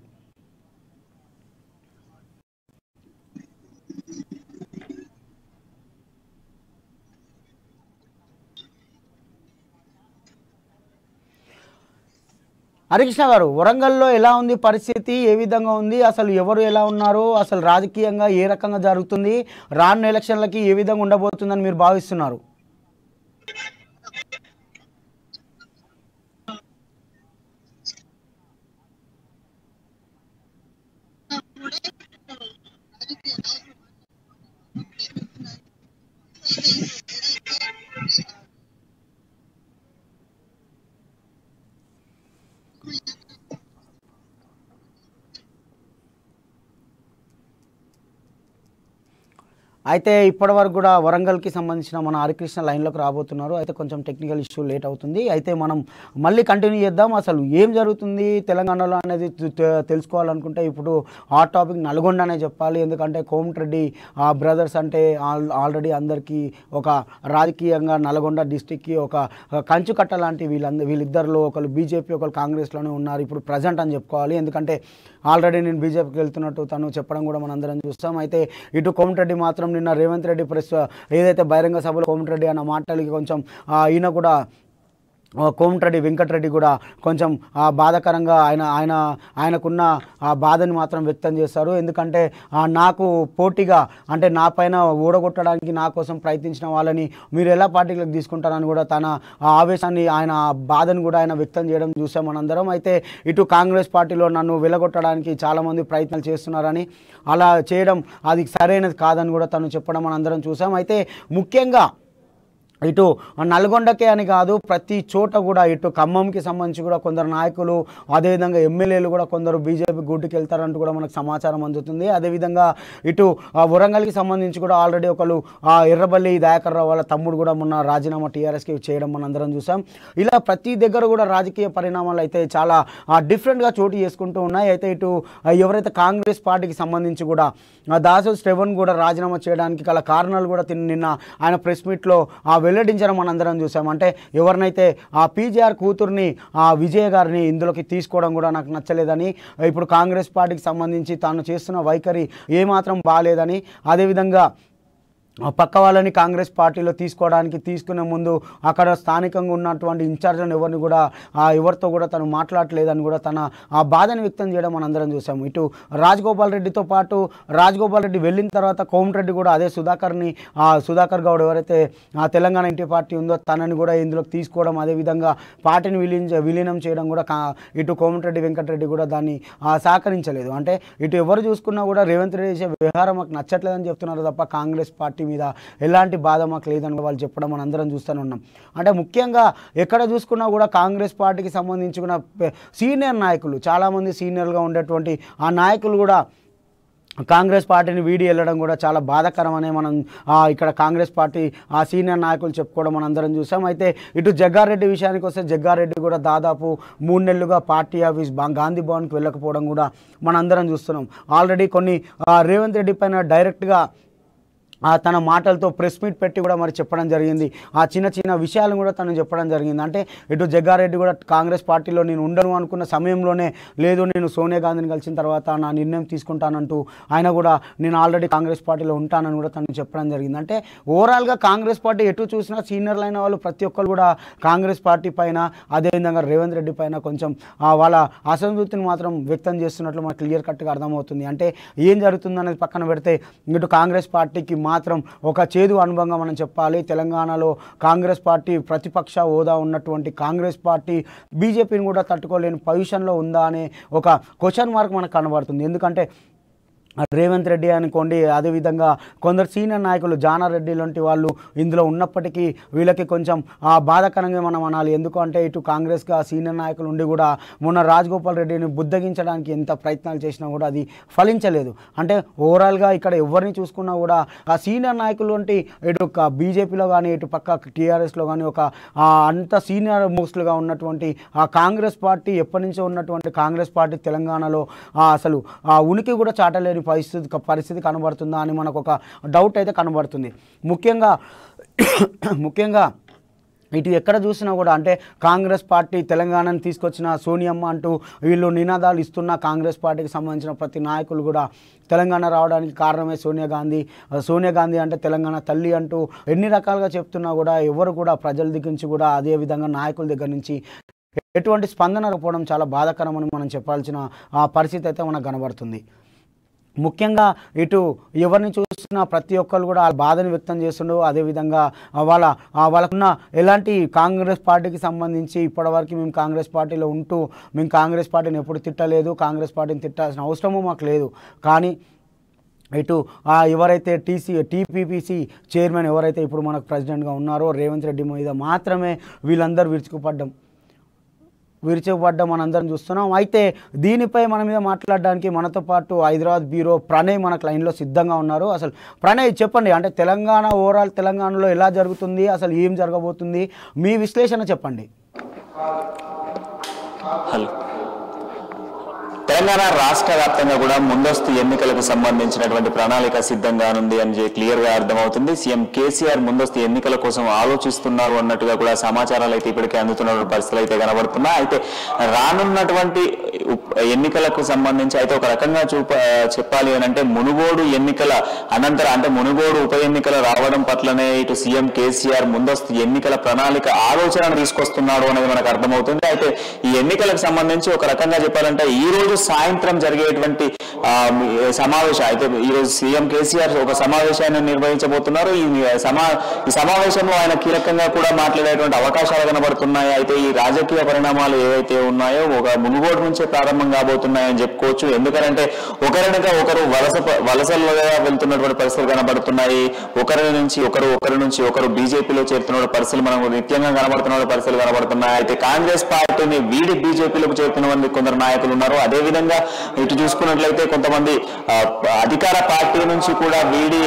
హరికృష్ణ గారు వరంగల్లో ఎలా ఉంది పరిస్థితి, ఏ విధంగా ఉంది, అసలు ఎవరు ఎలా ఉన్నారు, అసలు రాజకీయంగా ఏ రకంగా జరుగుతుంది, రానున్న ఎలక్షన్లకి ఏ విధంగా ఉండబోతుందని మీరు భావిస్తున్నారు? అయితే ఇప్పటివరకు కూడా వరంగల్కి సంబంధించిన మన హరికృష్ణ లైన్లోకి రాబోతున్నారు. అయితే కొంచెం టెక్నికల్ ఇష్యూ లేట్ అవుతుంది. అయితే మనం మళ్ళీ కంటిన్యూ చేద్దాం. అసలు ఏం జరుగుతుంది తెలంగాణలో అనేది తెలుసుకోవాలనుకుంటే ఇప్పుడు హాట్ టాపిక్ నల్గొండ అనే చెప్పాలి. ఎందుకంటే కోమటిరెడ్డి బ్రదర్స్ అంటే ఆల్రెడీ అందరికీ ఒక రాజకీయంగా నల్గొండ డిస్టిక్కి ఒక కంచుకట్ట లాంటి వీళ్ళందరూ వీళ్ళిద్దరిలో ఒకరు బీజేపీ ఒకరు కాంగ్రెస్లోనే ఉన్నారు ఇప్పుడు ప్రజెంట్ అని చెప్పుకోవాలి. ఎందుకంటే ఆల్రెడీ నేను బీజేపీకి వెళ్తున్నట్టు తను చెప్పడం కూడా మనందరం చూస్తాం. అయితే ఇటు కోమటిరెడ్డి మాత్రం నిన్న రేవంత్ రెడ్డి ప్రెస్ ఏదైతే బహిరంగ సభలో కోమటిరెడ్డి అన్న మాటలకి కొంచెం ఈయన కూడా కోమటిరెడ్డి వెంకటరెడ్డి కూడా కొంచెం బాధాకరంగా ఆయన ఆయన ఆయనకున్న ఆ బాధని మాత్రం వ్యక్తం చేస్తారు. ఎందుకంటే నాకు పోటీగా అంటే నా పైన ఓడగొట్టడానికి నా కోసం ప్రయత్నించిన వాళ్ళని మీరు ఎలా పార్టీలకు తీసుకుంటారని కూడా తన ఆవేశాన్ని ఆయన బాధను కూడా ఆయన వ్యక్తం చేయడం చూసాం మనందరం. అయితే ఇటు కాంగ్రెస్ పార్టీలో నన్ను వెలగొట్టడానికి చాలామంది ప్రయత్నాలు చేస్తున్నారని, అలా చేయడం అది సరైనది కాదని కూడా తను చెప్పడం మనందరం చూసాం. అయితే ముఖ్యంగా ఇటు నల్గొండకే అని కాదు ప్రతి చోట కూడా ఇటు ఖమ్మంకి సంబంధించి కూడా కొందరు నాయకులు అదేవిధంగా ఎమ్మెల్యేలు కూడా కొందరు బీజేపీ గూటికి వెళ్తారంటూ కూడా మనకు సమాచారం అందుతుంది. అదేవిధంగా ఇటు వరంగల్కి సంబంధించి కూడా ఆల్రెడీ ఒకరు ఎర్రబల్లి దయాకర్ రావు వాళ్ళ తమ్ముడు కూడా మొన్న రాజీనామా టీఆర్ఎస్కి చేయడం మనం అందరం చూసాం. ఇలా ప్రతి దగ్గర కూడా రాజకీయ పరిణామాలు అయితే చాలా డిఫరెంట్గా చోటు చేసుకుంటూ ఉన్నాయి. అయితే ఇటు ఎవరైతే కాంగ్రెస్ పార్టీకి సంబంధించి కూడా దాసు శ్రవణ్ కూడా రాజీనామా చేయడానికి గల కారణాలు కూడా నిన్న ఆయన ప్రెస్ మీట్లో వెల్లడించడం మనందరం చూసాం. అంటే ఎవరినైతే ఆ పీజీఆర్ కూతుర్ని ఆ విజయ గారిని ఇందులోకి తీసుకోవడం కూడా నాకు నచ్చలేదని, ఇప్పుడు కాంగ్రెస్ పార్టీకి సంబంధించి తాను చేస్తున్న వైఖరి ఏమాత్రం బాగాలేదని, అదేవిధంగా పక్క వాళ్ళని కాంగ్రెస్ పార్టీలో తీసుకోవడానికి తీసుకునే ముందు అక్కడ స్థానికంగా ఉన్నటువంటి ఇన్ఛార్జ్లను ఎవరిని కూడా ఎవరితో కూడా తను మాట్లాడలేదని కూడా తన ఆ బాధను వ్యక్తం చేయడం మనందరం చూసాము. ఇటు రాజగోపాల్ రెడ్డితో పాటు రాజగోపాల్ రెడ్డి వెళ్ళిన తర్వాత కోమటిరెడ్డి కూడా అదే సుధాకర్ని సుధాకర్ గౌడ్ ఎవరైతే ఆ తెలంగాణ ఇంటి పార్టీ ఉందో తనని కూడా ఇందులోకి తీసుకోవడం, అదేవిధంగా పార్టీని విలీన విలీనం చేయడం కూడా ఇటు కోమటిరెడ్డి వెంకటరెడ్డి కూడా దాన్ని సహకరించలేదు. అంటే ఇటు ఎవరు చూసుకున్నా కూడా రేవంత్ రెడ్డి చేసే వ్యవహారం మాకు నచ్చట్లేదని చెప్తున్నారు తప్ప కాంగ్రెస్ పార్టీ మీద ఎలాంటి బాధ మాకు లేదని వాళ్ళు చెప్పడం మనం అందరం చూస్తూనే ఉన్నాం. అంటే ముఖ్యంగా ఎక్కడ చూసుకున్నా కూడా కాంగ్రెస్ పార్టీకి సంబంధించిన సీనియర్ నాయకులు చాలామంది సీనియర్గా ఉండేటువంటి ఆ నాయకులు కూడా కాంగ్రెస్ పార్టీని వీడి వెళ్ళడం కూడా చాలా బాధాకరమనే మనం ఇక్కడ కాంగ్రెస్ పార్టీ ఆ సీనియర్ నాయకులు చెప్పుకోవడం మనం అందరం చూసాం. అయితే ఇటు జగ్గారెడ్డి విషయానికి వస్తే జగ్గారెడ్డి కూడా దాదాపు మూడు నెలలుగా పార్టీ ఆఫీస్ గాంధీ భవన్కి వెళ్ళకపోవడం కూడా మనం అందరం చూస్తున్నాం. ఆల్రెడీ కొన్ని రేవంత్ రెడ్డి పైన డైరెక్ట్గా తన మాటలతో ప్రెస్ మీట్ పెట్టి కూడా మరి చెప్పడం జరిగింది. ఆ చిన్న చిన్న విషయాలను కూడా తను చెప్పడం జరిగింది. అంటే ఇటు జగ్గారెడ్డి కూడా కాంగ్రెస్ పార్టీలో నేను ఉండను అనుకున్న సమయంలోనే లేదు నేను సోనియా గాంధీని కలిసిన తర్వాత నా నిర్ణయం తీసుకుంటానంటూ ఆయన కూడా నేను ఆల్రెడీ కాంగ్రెస్ పార్టీలో ఉంటానని కూడా తను చెప్పడం జరిగింది. అంటే ఓవరాల్గా కాంగ్రెస్ పార్టీ ఎటు చూసినా సీనియర్లు అయిన వాళ్ళు ప్రతి ఒక్కరు కూడా కాంగ్రెస్ పార్టీ పైన అదేవిధంగా రేవంత్ రెడ్డి పైన కొంచెం వాళ్ళ అసంతృప్తిని మాత్రం వ్యక్తం చేస్తున్నట్లు మనకు క్లియర్ కట్గా అర్థమవుతుంది. అంటే ఏం జరుగుతుందనేది పక్కన పెడితే ఇటు కాంగ్రెస్ పార్టీకి మాత్రం ఒక చేదు అనుభవంగా మనం చెప్పాలి. తెలంగాణలో కాంగ్రెస్ పార్టీ ప్రతిపక్ష హోదా ఉన్నటువంటి కాంగ్రెస్ పార్టీ బీజేపీని కూడా తట్టుకోలేని పొజిషన్లో ఉందా అనే ఒక క్వశ్చన్ మార్క్ మనకు కనబడుతుంది. ఎందుకంటే రేవంత్ రెడ్డి అనుకోండి, అదేవిధంగా కొందరు సీనియర్ నాయకులు జానారెడ్డి లాంటి వాళ్ళు ఇందులో ఉన్నప్పటికీ వీళ్ళకి కొంచెం బాధాకరంగా మనం అనాలి. ఎందుకంటే ఇటు కాంగ్రెస్గా సీనియర్ నాయకులు ఉండి కూడా మొన్న రాజగోపాల్ రెడ్డిని బుద్ధగించడానికి ఎంత ప్రయత్నాలు చేసినా కూడా అది ఫలించలేదు. అంటే ఓవరాల్గా ఇక్కడ ఎవరిని చూసుకున్నా కూడా ఆ సీనియర్ నాయకులు వంటి ఇటు బీజేపీలో కానీ ఇటు పక్క టీఆర్ఎస్లో కానీ ఒక అంత సీనియర్ మోస్ట్లుగా ఉన్నటువంటి ఆ కాంగ్రెస్ పార్టీ ఎప్పటి నుంచో ఉన్నటువంటి కాంగ్రెస్ పార్టీ తెలంగాణలో అసలు ఆ ఉనికి కూడా చాటలేని పరిస్థితి పరిస్థితి కనబడుతుందా అని మనకు ఒక డౌట్ అయితే కనబడుతుంది. ముఖ్యంగా ముఖ్యంగా ఇటు ఎక్కడ చూసినా కూడా అంటే కాంగ్రెస్ పార్టీ తెలంగాణను తీసుకొచ్చిన సోనియమ్మ అంటూ వీళ్ళు నినాదాలు ఇస్తున్న కాంగ్రెస్ పార్టీకి సంబంధించిన ప్రతి నాయకులు కూడా తెలంగాణ రావడానికి కారణమే సోనియా గాంధీ, సోనియా గాంధీ అంటే తెలంగాణ తల్లి అంటూ ఎన్ని రకాలుగా చెప్తున్నా కూడా ఎవరు కూడా ప్రజల దగ్గర నుంచి కూడా అదేవిధంగా నాయకుల దగ్గర నుంచి ఎటువంటి స్పందన రాకపోవడం చాలా బాధాకరమని మనం చెప్పాల్సిన ఆ పరిస్థితి అయితే మనకు కనబడుతుంది. ముఖ్యంగా ఇటు ఎవరిని చూసినా ప్రతి ఒక్కరు కూడా ఆ బాధను వ్యక్తం చేస్తుండో, అదేవిధంగా వాళ్ళ వాళ్ళకున్న ఎలాంటి కాంగ్రెస్ పార్టీకి సంబంధించి ఇప్పటివరకు మేము కాంగ్రెస్ పార్టీలో ఉంటూ మేము కాంగ్రెస్ పార్టీని ఎప్పుడు తిట్టలేదు, కాంగ్రెస్ పార్టీని తిట్టాల్సిన అవసరము మాకు లేదు. కానీ ఇటు ఎవరైతే టీసీ టీపీపీసీ చైర్మన్ ఎవరైతే ఇప్పుడు మనకు ప్రెసిడెంట్గా ఉన్నారో రేవంత్ రెడ్డి మీద మాత్రమే వీళ్ళందరూ విరుచుకుపడ్డం విరిచిపడ్డం మనందరం చూస్తున్నాం. అయితే దీనిపై మన మీద మాట్లాడడానికి మనతో పాటు హైదరాబాద్ బ్యూరో ప్రణయ్ మనకు లైన్లో సిద్ధంగా ఉన్నారు. అసలు ప్రణయ్ చెప్పండి, అంటే తెలంగాణ ఓవరాల్ తెలంగాణలో ఎలా జరుగుతుంది, అసలు ఏం జరగబోతుంది, మీ విశ్లేషణ చెప్పండి. హలో, తెలంగాణ రాష్ట్ర వ్యాప్తంగా కూడా ముందస్తు ఎన్నికలకు సంబంధించినటువంటి ప్రణాళిక సిద్ధంగానుంది అని క్లియర్ గా అర్థమవుతుంది. సీఎం కేసీఆర్ ముందస్తు ఎన్నికల కోసం ఆలోచిస్తున్నారు అన్నట్టుగా కూడా సమాచారాలు అయితే ఇప్పటికే అందుతున్న పరిస్థితులు అయితే కనబడుతున్నాయి. అయితే రానున్నటువంటి ఎన్నికలకు సంబంధించి అయితే ఒక రకంగా చూప చెప్పాలి అని అంటే మునుగోడు ఎన్నికల అనంతరం అంటే మునుగోడు ఉప ఎన్నికలు రావడం పట్లనే ఇటు సీఎం కేసీఆర్ ముందస్తు ఎన్నికల ప్రణాళిక ఆలోచన తీసుకొస్తున్నాడు అనేది మనకు అర్థమవుతుంది. అయితే ఈ ఎన్నికలకు సంబంధించి ఒక రకంగా చెప్పాలంటే ఈ రోజు సాయంత్రం జరిగేటువంటి సమావేశం అయితే ఈరోజు సీఎం కేసీఆర్ ఒక సమావేశాన్ని నిర్వహించబోతున్నారు. ఈ సమా ఈ సమావేశంలో ఆయన కీలకంగా కూడా మాట్లాడేటువంటి అవకాశాలు కనబడుతున్నాయి. అయితే ఈ రాజకీయ పరిణామాలు ఏవైతే ఉన్నాయో ఒక మునుగోడు నుంచే ప్రారంభం కాబోతున్నాయని చెప్పుకోవచ్చు. ఎందుకంటే ఒకరినిగా ఒకరు వలస వలసలుగా వెళ్తున్నటువంటి పరిస్థితులు కనబడుతున్నాయి. ఒకరి నుంచి ఒకరు ఒకరి నుంచి ఒకరు బీజేపీలో చేరుతున్న పరిస్థితులు మనకు నిత్యంగా కనబడుతున్న పరిస్థితులు కనబడుతున్నాయి. అయితే కాంగ్రెస్ పార్టీని వీడి బీజేపీలోకి చేరుతున్న మంది కొందరు నాయకులు ఉన్నారు. అదేవిధంగా ఇటు చూసుకున్నట్లయితే కొంతమంది అధికార పార్టీ నుంచి కూడా వీడి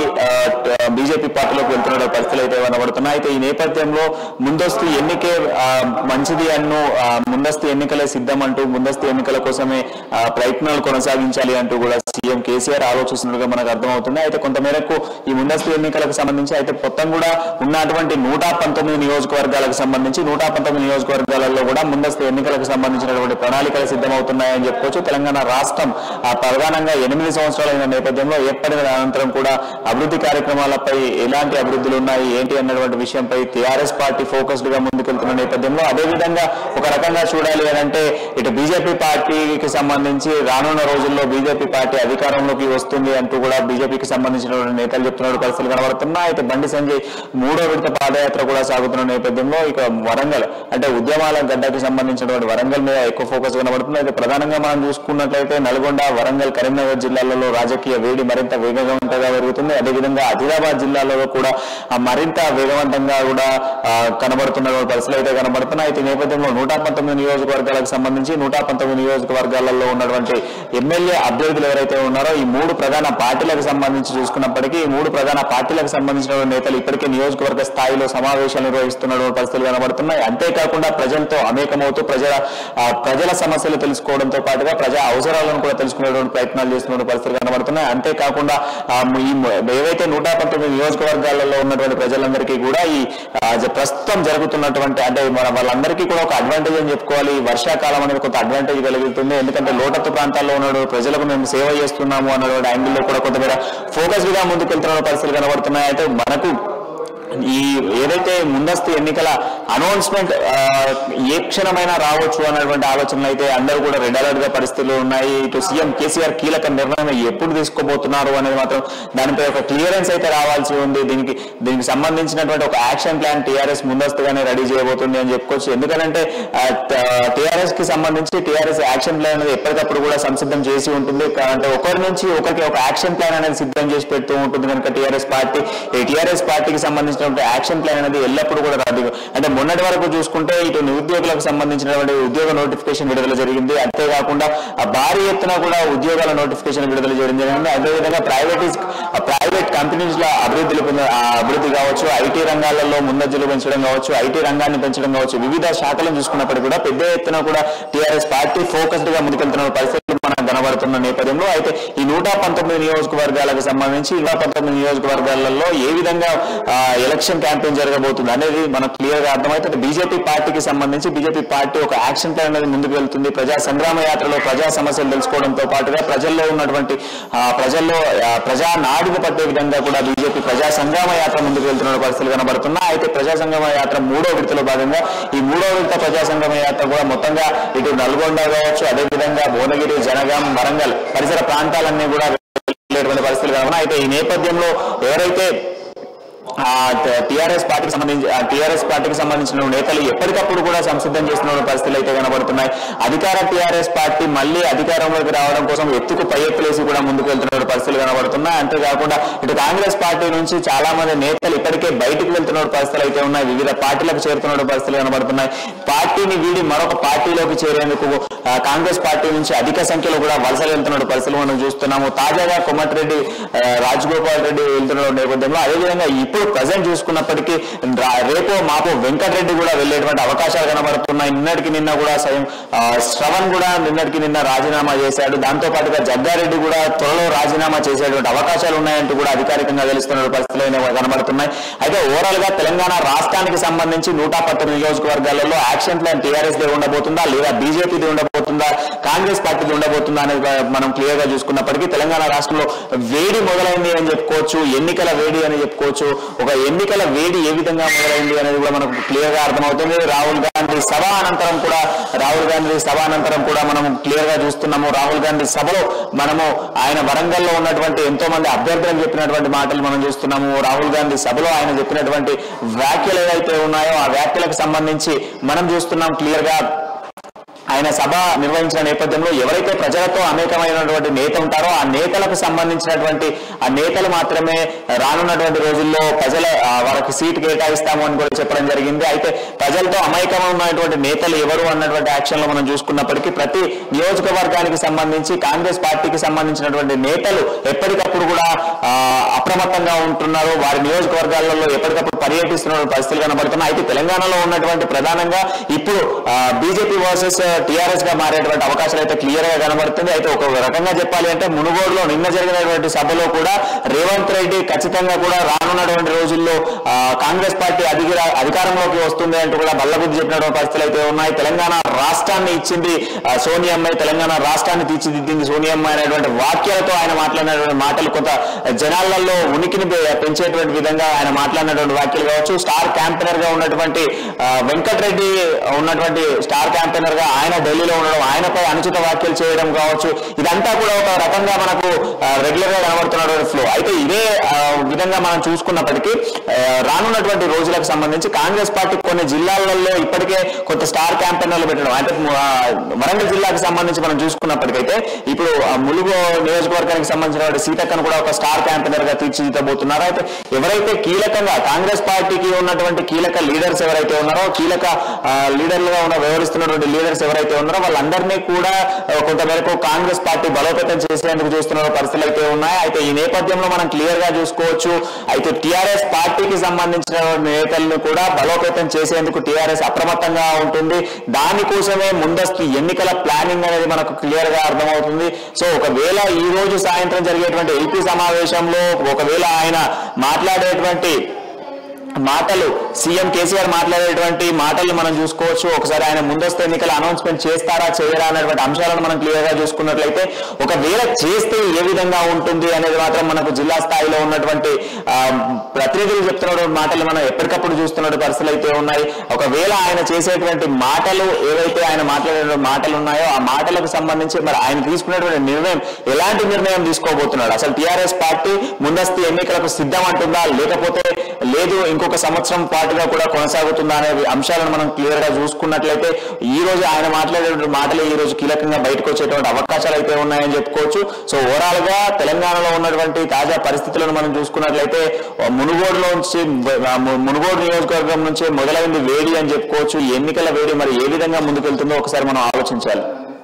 బీజేపీ పార్టీలోకి వెళ్తున్న పరిస్థితులు అయితే కనబడుతున్నాయి. అయితే ఈ నేపథ్యంలో ముందస్తు ఎన్నికే మంచిది అన్ను ముందస్తు ఎన్నికలే సిద్ధం అంటూ ముందస్తు ఎన్నికల కోసమే ప్రయత్నాలు కొనసాగించాలి అంటూ కూడా సీఎం కేసీఆర్ ఆలోచిస్తున్నట్టుగా మనకు అర్థమవుతుంది. అయితే కొంతమేరకు ఈ ముందస్తు ఎన్నికలకు సంబంధించి అయితే మొత్తం కూడా ఉన్నటువంటి నూట పంతొమ్మిది నియోజకవర్గాలకు సంబంధించి నూట పంతొమ్మిది నియోజకవర్గాలలో కూడా ముందస్తు ఎన్నికలకు సంబంధించినటువంటి ప్రణాళికలు సిద్ధమవుతున్నాయని చెప్పుకోవచ్చు. తెలంగాణ రాష్ట్రం ప్రధానంగా ఎనిమిది సంవత్సరాలైన నేపథ్యంలో ఏర్పడిన అనంతరం కూడా అభివృద్ధి కార్యక్రమాలపై ఎలాంటి అభివృద్ధులు ఉన్నాయి ఏంటి అన్నటువంటి విషయంపై టీఆర్ఎస్ పార్టీ ఫోకస్డ్ గా ముందుకెళ్తున్న నేపథ్యంలో అదేవిధంగా ఒక రకంగా చూడాలి అంటే ఇటు బీజేపీ పార్టీకి సంబంధించి రానున్న రోజుల్లో బీజేపీ పార్టీ అధికారంలోకి వస్తుంది అంటూ కూడా బీజేపీకి సంబంధించినటువంటి నేతలు చెప్తున్న పరిస్థితులు కనబడుతున్నాయి. అయితే బండి సంజయ్ మూడో విడత పాదయాత్ర కూడా సాగుతున్న నేపథ్యంలో ఇక వరంగల్ అంటే ఉద్యమాల గడ్డకి సంబంధించినటువంటి వరంగల్ మీద ఎక్కువ ఫోకస్ కనబడుతుంది. అయితే ప్రధానంగా మనం చూసుకున్నట్లయితే నల్గొండ, వరంగల్, కరీంనగర్ జిల్లాలలో రాజకీయ వేడి మరింత వేగవంతంగా పెరుగుతుంది. అదేవిధంగా ఆదిలాబాద్ జిల్లాలో కూడా మరింత వేగవంతంగా కూడా కనబడుతున్న పరిస్థితులు అయితే కనబడుతున్నాయి. అయితే నేపథ్యంలో నూట పంతొమ్మిది నియోజకవర్గాలకు సంబంధించి నూట పంతొమ్మిది నియోజకవర్గాలలో ఉన్నటువంటి ఎమ్మెల్యే అభ్యర్థులు ఎవరైతే ఉన్నారో ఈ మూడు ప్రధాన పార్టీలకు సంబంధించి చూసుకున్నప్పటికీ ఈ మూడు ప్రధాన పార్టీలకు సంబంధించిన నేతలు ఇప్పటికే నియోజకవర్గ స్థాయిలో సమావేశాలు నిర్వహిస్తున్న పరిస్థితులు కనబడుతున్నాయి. అంతేకాకుండా ప్రజలతో అమేకమవుతూ ప్రజల ప్రజల సమస్యలు తెలుసుకోవడంతో పాటుగా ప్రజా అవసరాలను కూడా తెలుసుకునేటువంటి ప్రయత్నాలు చేస్తున్న పరిస్థితులు కనబడుతున్నాయి. అంతేకాకుండా ఏవైతే నూట పంతొమ్మిది నియోజకవర్గాలలో ఉన్నటువంటి ప్రజలందరికీ కూడా ఈ ప్రస్తుతం జరుగుతున్నటువంటి అంటే మన వాళ్ళందరికీ కూడా ఒక అడ్వాంటేజ్ అని చెప్పుకోవాలి. వర్షాకాలం అనేది కొంత అడ్వాంటేజ్ కలుగుతుంది. ఎందుకంటే లోతట్టు ప్రాంతాల్లో ఉన్న ప్రజలకు మేము సేవ చేస్తున్నాము అన్నటువంటి యాంగిల్లో కూడా కొంతమేర ఫోకస్డ్ గా ముందుకెళ్తున్న పరిస్థితులు కనబడుతున్నాయి. అయితే మనకు ఈ ఏదైతే ముందస్తు ఎన్నికల అనౌన్స్మెంట్ ఏ క్షణమైనా రావచ్చు అన్నటువంటి ఆలోచనలు అయితే అందరూ కూడా రెడ్ అలర్ట్ గా పరిస్థితులు ఉన్నాయి. ఇటు సీఎం కేసీఆర్ కీలక నిర్ణయం ఎప్పుడు తీసుకోబోతున్నారు అనేది మాత్రం దానిపై ఒక క్లియరెన్స్ అయితే రావాల్సి ఉంది. దీనికి దీనికి సంబంధించినటువంటి ఒక యాక్షన్ ప్లాన్ టీఆర్ఎస్ ముందస్తుగానే రెడీ చేయబోతుంది అని చెప్పుకోవచ్చు. ఎందుకంటే టీఆర్ఎస్ కి సంబంధించి టీఆర్ఎస్ యాక్షన్ ప్లాన్ అనేది ఎప్పటికప్పుడు కూడా సంసిద్ధం చేసి ఉంటుంది. అంటే ఒకరి నుంచి ఒకరికి ఒక యాక్షన్ ప్లాన్ అనేది సిద్ధం చేసి పెడుతూ ఉంటుంది కనుక టీఆర్ఎస్ పార్టీ ఈ టీఆర్ఎస్ పార్టీకి సంబంధించిన యాక్షన్ ప్లాన్ అనేది ఎల్లప్పుడూ కూడా రాదు. అంటే మొన్నటి వరకు చూసుకుంటే ఇటు నిరుద్యోగులకు సంబంధించినటువంటి ఉద్యోగ నోటిఫికేషన్ విడుదల జరిగింది. అంతేకాకుండా భారీ ఎత్తున కూడా ఉద్యోగాల నోటిఫికేషన్ విడుదల చేయడం జరిగింది. అదేవిధంగా ప్రైవేట్ ప్రైవేట్ కంపెనీస్ లో అభివృద్ధి అభివృద్ధి కావచ్చు, ఐటీ రంగాలలో ముందజ్జలు పెంచడం కావచ్చు, ఐటీ రంగాన్ని పెంచడం కావచ్చు, వివిధ శాఖలను చూసుకున్నప్పటికీ కూడా పెద్ద ఎత్తున కూడా టీఆర్ఎస్ పార్టీ ఫోకస్డ్ గా ముందుకెళ్తున్న పరిస్థితులు మనకు కనబడుతున్న నేపథ్యంలో అయితే ఈ నూట పంతొమ్మిది నియోజకవర్గాలకు సంబంధించి నూట పంతొమ్మిది నియోజకవర్గాలలో ఏ విధంగా ఎలక్షన్ క్యాంపెయిన్ జరగబోతుంది అనేది మనకు క్లియర్ గా అర్థమైతే బీజేపీ పార్టీకి సంబంధించి బీజేపీ పార్టీ ఒక యాక్షన్ ప్లాన్ అనేది ముందుకు వెళ్తుంది. ప్రజా సంగ్రామ యాత్రలో ప్రజా సమస్యలు తెలుసుకోవడంతో పాటుగా ప్రజల్లో ఉన్నటువంటి ప్రజల్లో ప్రజా నాడిని పట్టే విధంగా కూడా బీజేపీ ప్రజా సంగ్రామ యాత్ర ముందుకు వెళ్తున్న పరిస్థితులు కనబడుతున్నాయి. అయితే ప్రజా సంగ్రామ యాత్ర మూడో విడతలో భాగంగా ఈ మూడో విడత ప్రజా సంగ్రామ యాత్ర కూడా మొత్తంగా ఇటు నల్గొండ కావచ్చు, అదేవిధంగా భువనగిరి, జనగాం, వరంగల్ పరిసర ప్రాంతాలన్నీ కూడా వెళ్ళేటువంటి పరిస్థితులు కనబడుతున్నాయి. అయితే ఈ నేపథ్యంలో ఎవరైతే టీఆర్ఎస్ పార్టీకి సంబంధించి టీఆర్ఎస్ పార్టీకి సంబంధించిన నేతలు ఎప్పటికప్పుడు కూడా సంసిద్ధం చేస్తున్న పరిస్థితులు అయితే కనబడుతున్నాయి. అధికార టీఆర్ఎస్ పార్టీ మళ్ళీ అధికారంలోకి రావడం కోసం ఎత్తుకు పై ఎత్తులేసి కూడా ముందుకు వెళ్తున్న పరిస్థితులు కనబడుతున్నాయి. అంతేకాకుండా ఇటు కాంగ్రెస్ పార్టీ నుంచి చాలా మంది నేతలు ఇప్పటికే బయటకు వెళ్తున్న పరిస్థితులు అయితే ఉన్నాయి. వివిధ పార్టీలకు చేరుతున్న పరిస్థితులు కనబడుతున్నాయి. పార్టీని వీడి మరొక పార్టీలోకి చేరేందుకు కాంగ్రెస్ పార్టీ నుంచి అధిక సంఖ్యలో కూడా వలసలు వెళ్తున్న పరిస్థితులు మనం చూస్తున్నాము. తాజాగా కోమటిరెడ్డి రాజగోపాల్ రెడ్డి వెళ్తున్న నేపథ్యంలో అదేవిధంగా ఇప్పుడు ప్రజెంట్ చూసుకున్నప్పటికీ రేపో మాపో వెంకటరెడ్డి కూడా వెళ్లేటువంటి అవకాశాలు కనబడుతున్నాయి. నిన్నటికి నిన్న కూడా స్వయం శ్రవణ్ కూడా నిన్నటికి నిన్న రాజీనామా చేశాడు. దాంతో పాటుగా జగ్గారెడ్డి కూడా త్వరలో రాజీనామా చేసేటువంటి అవకాశాలు ఉన్నాయంటూ కూడా అధికారికంగా తెలుస్తున్న పరిస్థితులు కనబడుతున్నాయి. అయితే ఓవరాల్ గా తెలంగాణ రాష్ట్రానికి సంబంధించి నూట పంతొమ్మిది నియోజకవర్గాలలో యాక్షన్ ప్లాన్ టీఆర్ఎస్ దే ఉండబోతుందా లేదా బీజేపీ ఉండబోతుందా ఉండబోతుందా, కాంగ్రెస్ పార్టీకి ఉండబోతుందా అనేది మనం క్లియర్ గా చూసుకున్నప్పటికీ తెలంగాణ రాష్ట్రంలో వేడి మొదలైంది అని చెప్పుకోవచ్చు, ఎన్నికల వేడి అని చెప్పుకోవచ్చు. ఒక ఎన్నికల వేడి ఏ విధంగా మొదలైంది అనేది కూడా మనకు క్లియర్ గా అర్థమవుతుంది. రాహుల్ గాంధీ సభ అనంతరం కూడా రాహుల్ గాంధీ సభ అనంతరం కూడా మనం క్లియర్ గా చూస్తున్నాము. రాహుల్ గాంధీ సభలో మనము ఆయన వరంగల్లో ఉన్నటువంటి ఎంతో మంది అభ్యర్థులకు చెప్పినటువంటి మాటలు మనం చూస్తున్నాము. రాహుల్ గాంధీ సభలో ఆయన చెప్పినటువంటి వ్యాఖ్యలు ఏవైతే ఉన్నాయో ఆ వ్యాఖ్యలకు సంబంధించి మనం చూస్తున్నాం క్లియర్ గా. ఆయన సభ నిర్వహించిన నేపథ్యంలో ఎవరైతే ప్రజలతో అనేకమైనటువంటి నేత ఉంటారో ఆ నేతలకు సంబంధించినటువంటి ఆ నేతలు మాత్రమే రానున్నటువంటి రోజుల్లో ప్రజల వాళ్ళకి సీట్ కేటాయిస్తాము అని కూడా చెప్పడం జరిగింది. అయితే ప్రజలతో అమైకం ఉన్నటువంటి నేతలు ఎవరు అన్నటువంటి యాక్షన్ లో మనం చూసుకున్నప్పటికీ ప్రతి నియోజకవర్గానికి సంబంధించి కాంగ్రెస్ పార్టీకి సంబంధించినటువంటి నేతలు ఎప్పటికప్పుడు కూడా అప్రమత్తంగా ఉంటున్నారు. వారి నియోజకవర్గాలలో ఎప్పటికప్పుడు పర్యటిస్తున్న పరిస్థితులు కనబడుతున్నాయి. అయితే తెలంగాణలో ఉన్నటువంటి ప్రధానంగా ఇప్పుడు బీజేపీ వర్సెస్ టీఆర్ఎస్ గా మారేటువంటి అవకాశాలు అయితే క్లియర్ గా కనబడుతుంది. అయితే ఒక రకంగా చెప్పాలి అంటే మునుగోడులో నిన్న జరిగినటువంటి సభలో కూడా రేవంత్ రెడ్డి ఖచ్చితంగా కూడా రానున్నటువంటి రోజుల్లో కాంగ్రెస్ పార్టీ అధికార అధికారంలోకి వస్తుంది అంటూ కూడా బల్లబుద్ధి చెప్పినటువంటి పరిస్థితులు అయితే ఉన్నాయి. తెలంగాణ రాష్ట్రాన్ని ఇచ్చింది సోనియమ్మ, తెలంగాణ రాష్ట్రాన్ని తీర్చిదిద్దింది సోనియమ్మ అనేటువంటి వాక్యాలతో ఆయన మాట్లాడినటువంటి మాటలు కొంత జనాలలో ఉనికిని పెంచేటువంటి విధంగా ఆయన మాట్లాడినటువంటి వ్యాఖ్యలు కావచ్చు. స్టార్ క్యాంపెయినర్ గా ఉన్నటువంటి వెంకటరెడ్డి ఉన్నటువంటి స్టార్ క్యాంపెయినర్ గా ఆయన ఢిల్లీలో ఉండడం, ఆయనపై అనుచిత వ్యాఖ్యలు చేయడం కావచ్చు, ఇదంతా కూడా ఒక రకంగా మనకు రెగ్యులర్ గా కనబడుతున్నటువంటి ఫ్లో. అయితే ఇదే విధంగా మనం చూసుకున్నప్పటికీ రానున్నటువంటి రోజులకు సంబంధించి కాంగ్రెస్ పార్టీ కొన్ని జిల్లాలలో ఇప్పటికే కొంత స్టార్ క్యాంపెయినర్లు పెట్టడం, అంటే వరంగల్ జిల్లాకు సంబంధించి మనం చూసుకున్నప్పటికైతే ఇప్పుడు ములుగు నియోజకవర్గానికి సంబంధించినటువంటి సీతక్కను కూడా ఒక స్టార్ క్యాంపెయినర్ గా తీర్చిదిద్దబోతున్నారు. అయితే ఎవరైతే కీలకంగా కాంగ్రెస్ పార్టీకి ఉన్నటువంటి కీలక లీడర్స్ ఎవరైతే ఉన్నారో, కీలక లీడర్లుగా ఉన్న వ్యవహరిస్తున్నటువంటి లీడర్స్ ఎవరైతే ఉన్నారో వాళ్ళందరినీ కూడా కొంతమేరకు కాంగ్రెస్ పార్టీ బలోపేతం చేసేందుకు చూస్తున్న పరిస్థితులు అయితే ఉన్నాయి. అయితే ఈ నేపథ్యంలో మనం క్లియర్ గా చూసుకోవచ్చు. అయితే టీఆర్ఎస్ పార్టీకి సంబంధించిన నేతలను కూడా బలోపేతం చేసేందుకు టీఆర్ఎస్ అప్రమత్తంగా ఉంటుంది. దానికోసమే ముందస్తు ఎన్నికల ప్లానింగ్ అనేది మనకు క్లియర్ గా అర్థమవుతుంది. సో ఒకవేళ ఈ రోజు సాయంత్రం జరిగేటువంటి ఎల్పీ సమావేశంలో ఒకవేళ ఆయన మాట్లాడేటువంటి మాటలు, సీఎం కేసీఆర్ మాట్లాడేటువంటి మాటలు మనం చూసుకోవచ్చు. ఒకసారి ఆయన ముందస్తు ఎన్నికల అనౌన్స్మెంట్ చేస్తారా చేయరా అనేటువంటి అంశాలను మనం క్లియర్ గా చూసుకున్నట్లయితే ఒకవేళ చేస్తే ఏ విధంగా ఉంటుంది అనేది మాత్రం మనకు జిల్లా స్థాయిలో ఉన్నటువంటి ప్రతినిధులు చెప్తున్నటువంటి మాటలు మనం ఎప్పటికప్పుడు చూస్తున్న పరిస్థితులు అయితే ఉన్నాయి. ఒకవేళ ఆయన చేసేటువంటి మాటలు ఏవైతే ఆయన మాట్లాడే మాటలు ఉన్నాయో ఆ మాటలకు సంబంధించి మరి ఆయన తీసుకున్నటువంటి నిర్ణయం ఎలాంటి నిర్ణయం తీసుకోబోతున్నాడు, అసలు టీఆర్ఎస్ పార్టీ ముందస్తు ఎన్నికలకు సిద్ధం అంటుందా లేకపోతే లేదు ఇంకొక సంవత్సరం పాటుగా కూడా కొనసాగుతుందా అనే అంశాలను మనం క్లియర్ గా చూసుకున్నట్లయితే ఈ రోజు ఆయన మాట్లాడేటువంటి మాటలు ఈ రోజు కీలకంగా బయటకు వచ్చేటువంటి అవకాశాలు అయితే ఉన్నాయని చెప్పుకోవచ్చు. సో ఓవరాల్ గా తెలంగాణలో ఉన్నటువంటి తాజా పరిస్థితులను మనం చూసుకున్నట్లయితే మునుగోడులో నుంచి మునుగోడు నియోజకవర్గం నుంచి మొదలైంది వేడి అని చెప్పుకోవచ్చు. ఎన్నికల వేడి మరి ఏ విధంగా ముందుకెళ్తుందో ఒకసారి మనం ఆలోచించాలి.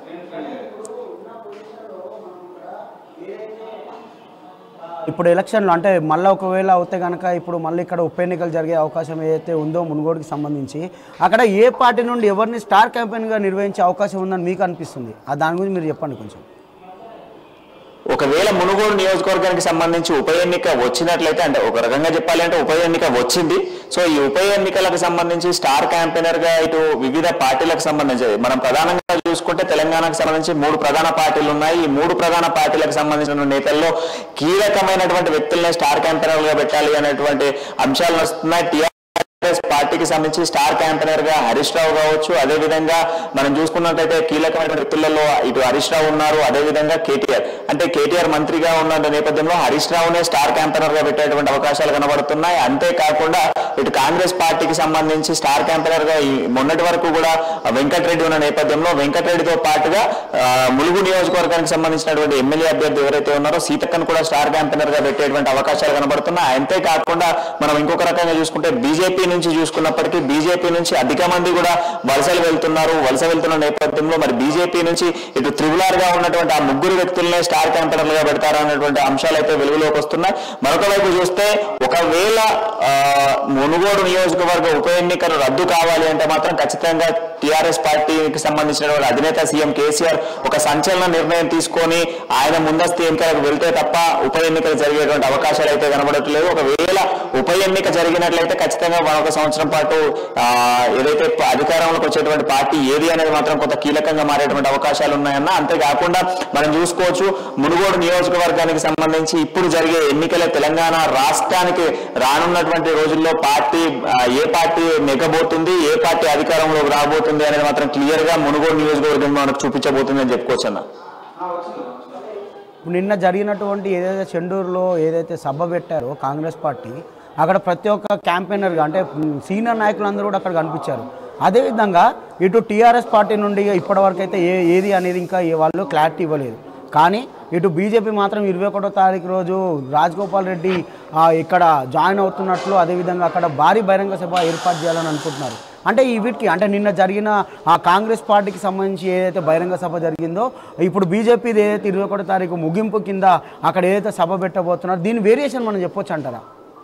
ఇప్పుడు ఎలక్షన్లు అంటే మళ్ళీ ఒకవేళ అవుతే కనుక ఇప్పుడు మళ్ళీ ఇక్కడ ఉప ఎన్నికలు జరిగే అవకాశం ఏదైతే ఉందో మునుగోడుకి సంబంధించి అక్కడ ఏ పార్టీ నుండి ఎవరిని స్టార్ క్యాంపెయిన్గా నిర్వహించే అవకాశం ఉందని మీకు అనిపిస్తుంది? ఆ దాని గురించి మీరు చెప్పండి కొంచెం. ఒకవేళ మునుగోడు నియోజకవర్గానికి సంబంధించి ఉప ఎన్నిక వచ్చినట్లయితే, అంటే ఒక రకంగా చెప్పాలి అంటే ఉప ఎన్నిక వచ్చింది. సో ఈ ఉప ఎన్నికలకు సంబంధించి స్టార్ క్యాంపెయినర్ గా ఇటు వివిధ పార్టీలకు సంబంధించి మనం ప్రధానంగా చూసుకుంటే తెలంగాణకు సంబంధించి మూడు ప్రధాన పార్టీలు ఉన్నాయి. ఈ మూడు ప్రధాన పార్టీలకు సంబంధించిన నేతల్లో కీలకమైనటువంటి వ్యక్తులనే స్టార్ క్యాంపెయినర్ గా పెట్టాలి అనేటువంటి అంశాలు వస్తున్నాయి. టీఆర్ పార్టీకి సంబంధించి స్టార్ క్యాంపెయినర్ గా హరీష్ రావు కావచ్చు, అదేవిధంగా మనం చూసుకున్నట్లయితే కీలకమైన వ్యక్తులలో ఇటు హరీష్ రావు ఉన్నారు, అదేవిధంగా కేటీఆర్ అంటే కేటీఆర్ మంత్రిగా ఉన్న నేపథ్యంలో హరీష్ రావునే స్టార్ క్యాంపెయినర్ గా పెట్టేటువంటి అవకాశాలు కనబడుతున్నాయి. అంతేకాకుండా ఇటు కాంగ్రెస్ పార్టీకి సంబంధించి స్టార్ క్యాంపెయినర్ గా మొన్నటి వరకు కూడా వెంకటరెడ్డి ఉన్న నేపథ్యంలో వెంకటరెడ్డితో పాటుగా ములుగు నియోజకవర్గానికి సంబంధించినటువంటి ఎమ్మెల్యే అభ్యర్థి ఎవరైతే ఉన్నారో సీతక్కను కూడా స్టార్ క్యాంపెయినర్ గా పెట్టేటువంటి అవకాశాలు కనబడుతున్నాయి. అంతేకాకుండా మనం ఇంకొక రకంగా చూసుకుంటే బీజేపీ నుంచి చూసుకున్నప్పటికీ బీజేపీ నుంచి అధిక మంది కూడా వలసలు వెళ్తున్నారు. వలస వెళ్తున్న నేపథ్యంలో మరి బీజేపీ నుంచి ఇటు త్రిబులార్ గా ఉన్నటువంటి ఆ ముగ్గురు వ్యక్తులనే స్టార్ క్యాంపెయినర్లుగా పెడతారు అనేటువంటి అంశాలు అయితే వెలుగులోకి వస్తున్నాయి. మరొక వైపు చూస్తే ఒకవేళ మునుగోడు నియోజకవర్గ ఉప ఎన్నికలు రద్దు కావాలి అంటే మాత్రం ఖచ్చితంగా టీఆర్ఎస్ పార్టీకి సంబంధించినటువంటి అధినేత సీఎం కేసీఆర్ ఒక సంచలన నిర్ణయం తీసుకొని ఆయన ముందస్తు ఎన్నికలకు వెళ్తే తప్ప ఉప ఎన్నికలు జరిగేటువంటి అవకాశాలు అయితే కనబడట్లేదు. ఒకవేళ ఉప ఎన్నిక జరిగినట్లయితే ఖచ్చితంగా మరొక సంవత్సరం పాటు ఏదైతే అధికారంలోకి వచ్చేటువంటి పార్టీ ఏది అనేది మాత్రం కొంత కీలకంగా మారేటువంటి అవకాశాలు ఉన్నాయన్న. అంతేకాకుండా మనం చూసుకోవచ్చు మునుగోడు నియోజకవర్గానికి సంబంధించి ఇప్పుడు జరిగే ఎన్నికల తెలంగాణ రాష్ట్రానికి రానున్నటువంటి రోజుల్లో పార్టీ ఏ పార్టీ నెగ్గబోతుంది, ఏ పార్టీ అధికారంలోకి రాబోతుంది అనేది మాత్రం క్లియర్ గా మునుగోడు నియోజకవర్గం మనకు చూపించబోతుంది అని చెప్పుకోవచ్చు అన్న. నిన్న జరిగినటువంటి ఏదైతే చెండూరులో ఏదైతే సభ పెట్టారో కాంగ్రెస్ పార్టీ, అక్కడ ప్రతి ఒక్క క్యాంపెయినర్గా అంటే సీనియర్ నాయకులందరూ కూడా అక్కడ కనిపించారు. అదేవిధంగా ఇటు టీఆర్ఎస్ పార్టీ నుండి ఇప్పటివరకు అయితే ఏ ఏది అనేది ఇంకా వాళ్ళు క్లారిటీ ఇవ్వలేదు. కానీ ఇటు బీజేపీ మాత్రం ఇరవై ఒకటో తారీఖు రోజు రాజగోపాల్ రెడ్డి ఇక్కడ జాయిన్ అవుతున్నట్లు, అదేవిధంగా అక్కడ భారీ బహిరంగ సభ ఏర్పాటు చేయాలని అనుకుంటున్నారు. అంటే ఈ వీటికి అంటే నిన్న జరిగిన ఆ కాంగ్రెస్ పార్టీకి సంబంధించి ఏదైతే బహిరంగ సభ జరిగిందో ఇప్పుడు బీజేపీది ఏదైతే ఇరవై ఒకటో తారీఖు ముగింపు కింద అక్కడ ఏదైతే సభ పెట్టబోతున్నారో దీని వేరియేషన్ మనం చెప్పొచ్చు అంటారా?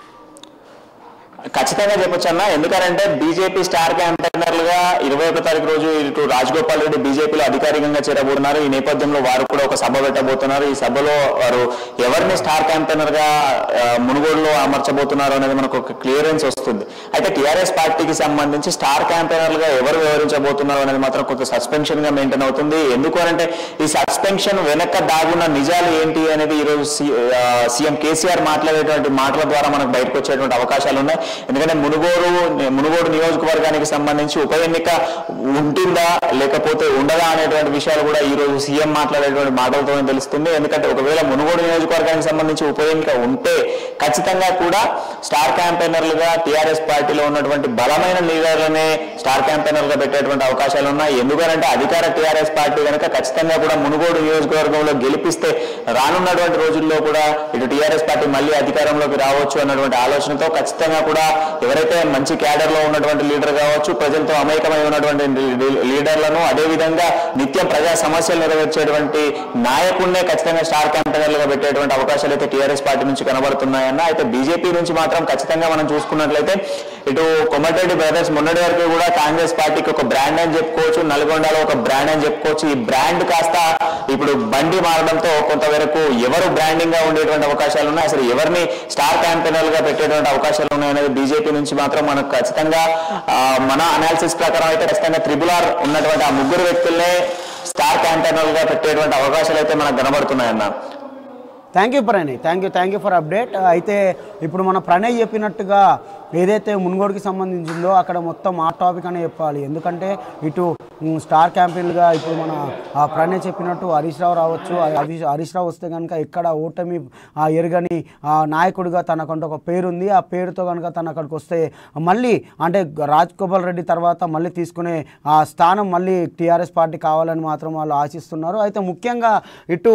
ఖచ్చితంగా చెప్పొచ్చు అన్న. ఎందుకంటే బీజేపీ స్టార్ క్యాంపెయినర్లుగా ఇరవై ఒకటో తారీఖు రోజు ఇటు రాజగోపాల్ రెడ్డి బీజేపీలో అధికారికంగా చేరబోతున్నారు. ఈ నేపథ్యంలో వారు కూడా ఒక సభ పెట్టబోతున్నారు. ఈ సభలో వారు ఎవరిని స్టార్ క్యాంపెయినర్ గా మునుగోడులో అమర్చబోతున్నారు అనేది మనకు ఒక క్లియరెన్స్ వస్తుంది. అయితే టీఆర్ఎస్ పార్టీకి సంబంధించి స్టార్ క్యాంపెయినర్లుగా ఎవరు వ్యవహరించబోతున్నారు అనేది మాత్రం కొంత సస్పెన్షన్ గా మెయింటైన్ అవుతుంది. ఎందుకు అంటే ఈ సస్పెన్షన్ వెనక దాగున్న నిజాలు ఏంటి అనేది ఈరోజు సీఎం కేసీఆర్ మాట్లాడేటువంటి మాటల ద్వారా మనకు బయటకు వచ్చేటువంటి అవకాశాలు ఉన్నాయి. ఎందుకంటే మునుగోడు మునుగోడు నియోజకవర్గానికి సంబంధించి ఉప ఎన్నిక ఉంటుందా లేకపోతే ఉండదా అనేటువంటి విషయాలు కూడా ఈ రోజు సీఎం మాట్లాడేటువంటి మాటలతో తెలుస్తుంది. ఎందుకంటే ఒకవేళ మునుగోడు నియోజకవర్గానికి సంబంధించి ఉప ఎన్నిక ఉంటే ఖచ్చితంగా కూడా స్టార్ క్యాంపెయినర్లుగా టీఆర్ఎస్ పార్టీలో ఉన్నటువంటి బలమైన లీడర్లనే స్టార్ క్యాంపెయినర్గా పెట్టేటువంటి అవకాశాలు ఉన్నాయి. ఎందుకంటే అధికార టీఆర్ఎస్ పార్టీ కనుక ఖచ్చితంగా కూడా మునుగోడు నియోజకవర్గంలో గెలిపిస్తే రానున్నటువంటి రోజుల్లో కూడా ఇటు టీఆర్ఎస్ పార్టీ మళ్ళీ అధికారంలోకి రావచ్చు అన్నటువంటి ఆలోచనతో ఖచ్చితంగా కూడా ఎవరైతే మంచి క్యాడర్ లో ఉన్నటువంటి లీడర్ కావచ్చు, ప్రజలతో అమేకమై ఉన్నటువంటి లీడర్లను, అదేవిధంగా నిత్యం ప్రజా సమస్యలు నెరవేర్చేటువంటి నాయకుడినే ఖచ్చితంగా స్టార్ క్యాంపెయినర్లుగా పెట్టేటువంటి అవకాశాలు అయితే టీఆర్ఎస్ పార్టీ నుంచి కనబడుతున్నాయన్న. అయితే బీజేపీ నుంచి మాత్రం ఖచ్చితంగా మనం చూసుకున్నట్లయితే ఇటు కోమటిరెడ్డి బ్రదర్స్ మొన్నటి వరకు కూడా కాంగ్రెస్ పార్టీకి ఒక బ్రాండ్ అని చెప్పుకోవచ్చు, నల్గొండలో ఒక బ్రాండ్ అని చెప్పుకోవచ్చు. ఈ బ్రాండ్ కాస్త ఇప్పుడు బండి మారడంతో కొంతవరకు ఎవరు బ్రాండింగ్ గా ఉండేటువంటి అవకాశాలు ఉన్నాయి, అసలు ఎవరిని స్టార్ క్యాంపెయినర్లుగా పెట్టేటువంటి అవకాశాలు ఉన్నాయనేది బీజేపీ నుంచి మాత్రం మనకు ఖచ్చితంగా మన అనాలిసిస్ ప్రకారం అయితే ఖచ్చితంగా త్రిబుల్ ఆర్ ఉన్నటువంటి ఆ ముగ్గురు వ్యక్తులనే స్టార్ క్యాంపెయినర్లుగా పెట్టేటువంటి అవకాశాలు అయితే మనకు కనబడుతున్నాయన్న. Thank you Pranay, thank you thank you for update. అయితే ఇప్పుడు మన ప్రణయ్ చెప్పినట్టుగా ఏదైతే మునుగోడుకి సంబంధించిందో అక్కడ మొత్తం ఆ టాపిక్ అనే చెప్పాలి. ఎందుకంటే ఇటు స్టార్ క్యాంపెయిన్లుగా ఇప్పుడు మన ప్రణయ్ చెప్పినట్టు హరీష్ రావు రావచ్చు. హరీష్ రావు వస్తే కనుక ఎక్కడ ఓటమి ఎరగని నాయకుడిగా తనకంటూ ఒక పేరుంది. ఆ పేరుతో కనుక తను అక్కడికి వస్తే మళ్ళీ అంటే రాజగోపాల్ రెడ్డి తర్వాత మళ్ళీ తీసుకునే ఆ స్థానం మళ్ళీ టీఆర్ఎస్ పార్టీ కావాలని మాత్రం వాళ్ళు ఆశిస్తున్నారు. అయితే ముఖ్యంగా ఇటు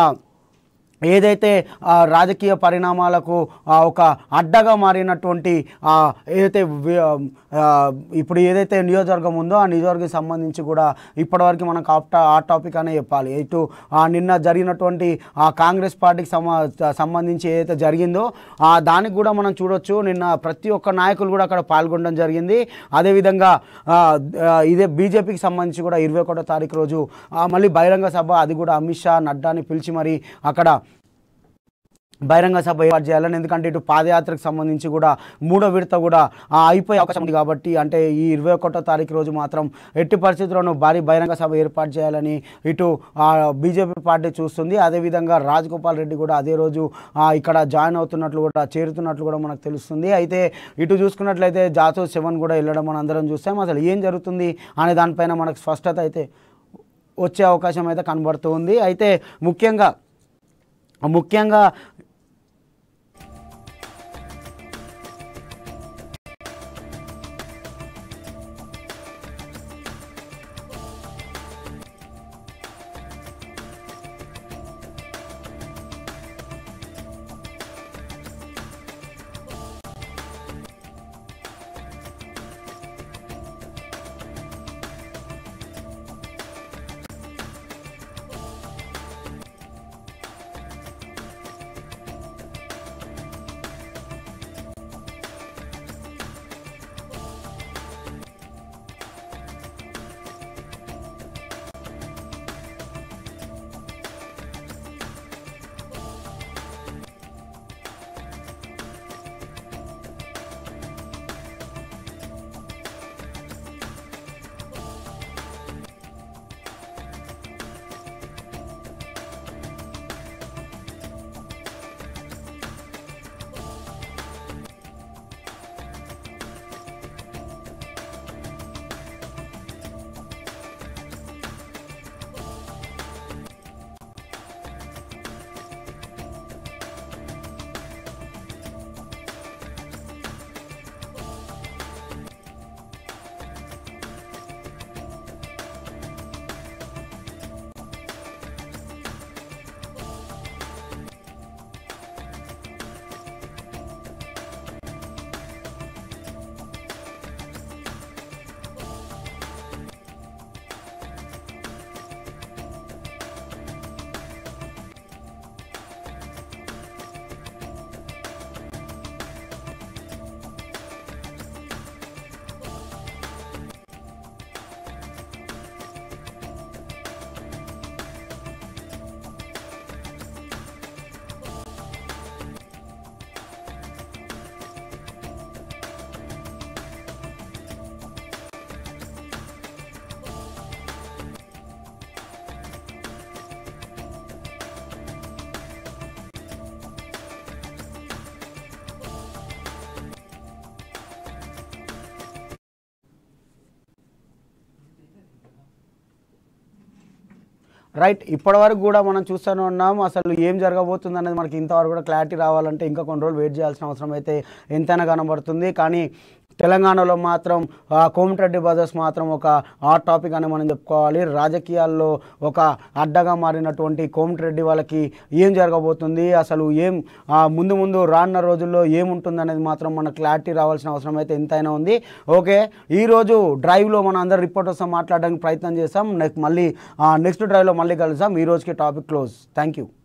ఏదైతే రాజకీయ పరిణామాలకు ఒక అడ్డగా మారినటువంటి ఏదైతే ఇప్పుడు ఏదైతే నియోజకవర్గం ఉందో ఆ నియోజకవర్గం సంబంధించి కూడా ఇప్పటివరకు మనకు ఆప్టా ఆ టాపిక్ అనే చెప్పాలి. ఇటు నిన్న జరిగినటువంటి ఆ కాంగ్రెస్ పార్టీకి సంబంధించి ఏదైతే జరిగిందో దానికి కూడా మనం చూడొచ్చు. నిన్న ప్రతి ఒక్క నాయకులు కూడా అక్కడ పాల్గొనడం జరిగింది. అదేవిధంగా ఇదే బీజేపీకి సంబంధించి కూడా ఇరవై ఒకటో తారీఖు రోజు మళ్ళీ బహిరంగ సభ, అది కూడా అమిత్ షా నడ్డాని పిలిచి మరి అక్కడ బహిరంగ సభ ఏర్పాటు చేయాలని. ఎందుకంటే ఇటు పాదయాత్రకు సంబంధించి కూడా మూడో విడత కూడా అయిపోయే అవకాశం ఉంది కాబట్టి అంటే ఈ ఇరవై ఒకటో తారీఖు రోజు మాత్రం ఎట్టి పరిస్థితుల్లోనూ భారీ బహిరంగ సభ ఏర్పాటు చేయాలని ఇటు బీజేపీ పార్టీ చూస్తుంది. అదేవిధంగా రాజగోపాల్ రెడ్డి కూడా అదే రోజు ఇక్కడ జాయిన్ అవుతున్నట్లు కూడా చేరుతున్నట్లు కూడా మనకు తెలుస్తుంది. అయితే ఇటు చూసుకున్నట్లయితే జాతో సెవెన్ కూడా వెళ్ళడం మనం అందరం చూస్తాం. అసలు ఏం జరుగుతుంది అనే దానిపైన మనకు స్పష్టత అయితే వచ్చే అవకాశం అయితే కనబడుతూ ఉంది. అయితే ముఖ్యంగా ముఖ్యంగా రైట్, ఇప్పటివరకు కూడా మనం చూస్తూనే ఉన్నాం. అసలు ఏం జరగబోతుంది అనేది మనకి ఇంతవరకు కూడా క్లారిటీ రావాలంటే ఇంకా కొన్ని రోజులు వెయిట్ చేయాల్సిన అవసరం అయితే ఎంతైనా కనబడుతుంది. కానీ తెలంగాణలో మాత్రం కోమటిరెడ్డి బ్రదర్స్ మాత్రం ఒక హాట్ టాపిక్ అని మనం చెప్పుకోవాలి. రాజకీయాల్లో ఒక అడ్డగా మారినటువంటి కోమటిరెడ్డి వాళ్ళకి ఏం జరగబోతుంది, అసలు ఏం ముందు ముందు రానున్న రోజుల్లో ఏముంటుంది అనేది మాత్రం మనకు క్లారిటీ రావాల్సిన అవసరం అయితే ఎంతైనా ఉంది. ఓకే, ఈరోజు డ్రైవ్లో మనం అందరు రిపోర్టర్స్తో మాట్లాడడానికి ప్రయత్నం చేస్తాం. నెక్స్ట్ మళ్ళీ నెక్స్ట్ డ్రైవ్లో మళ్ళీ కలుస్తాం. ఈ రోజుకి టాపిక్ క్లోజ్. Thank you.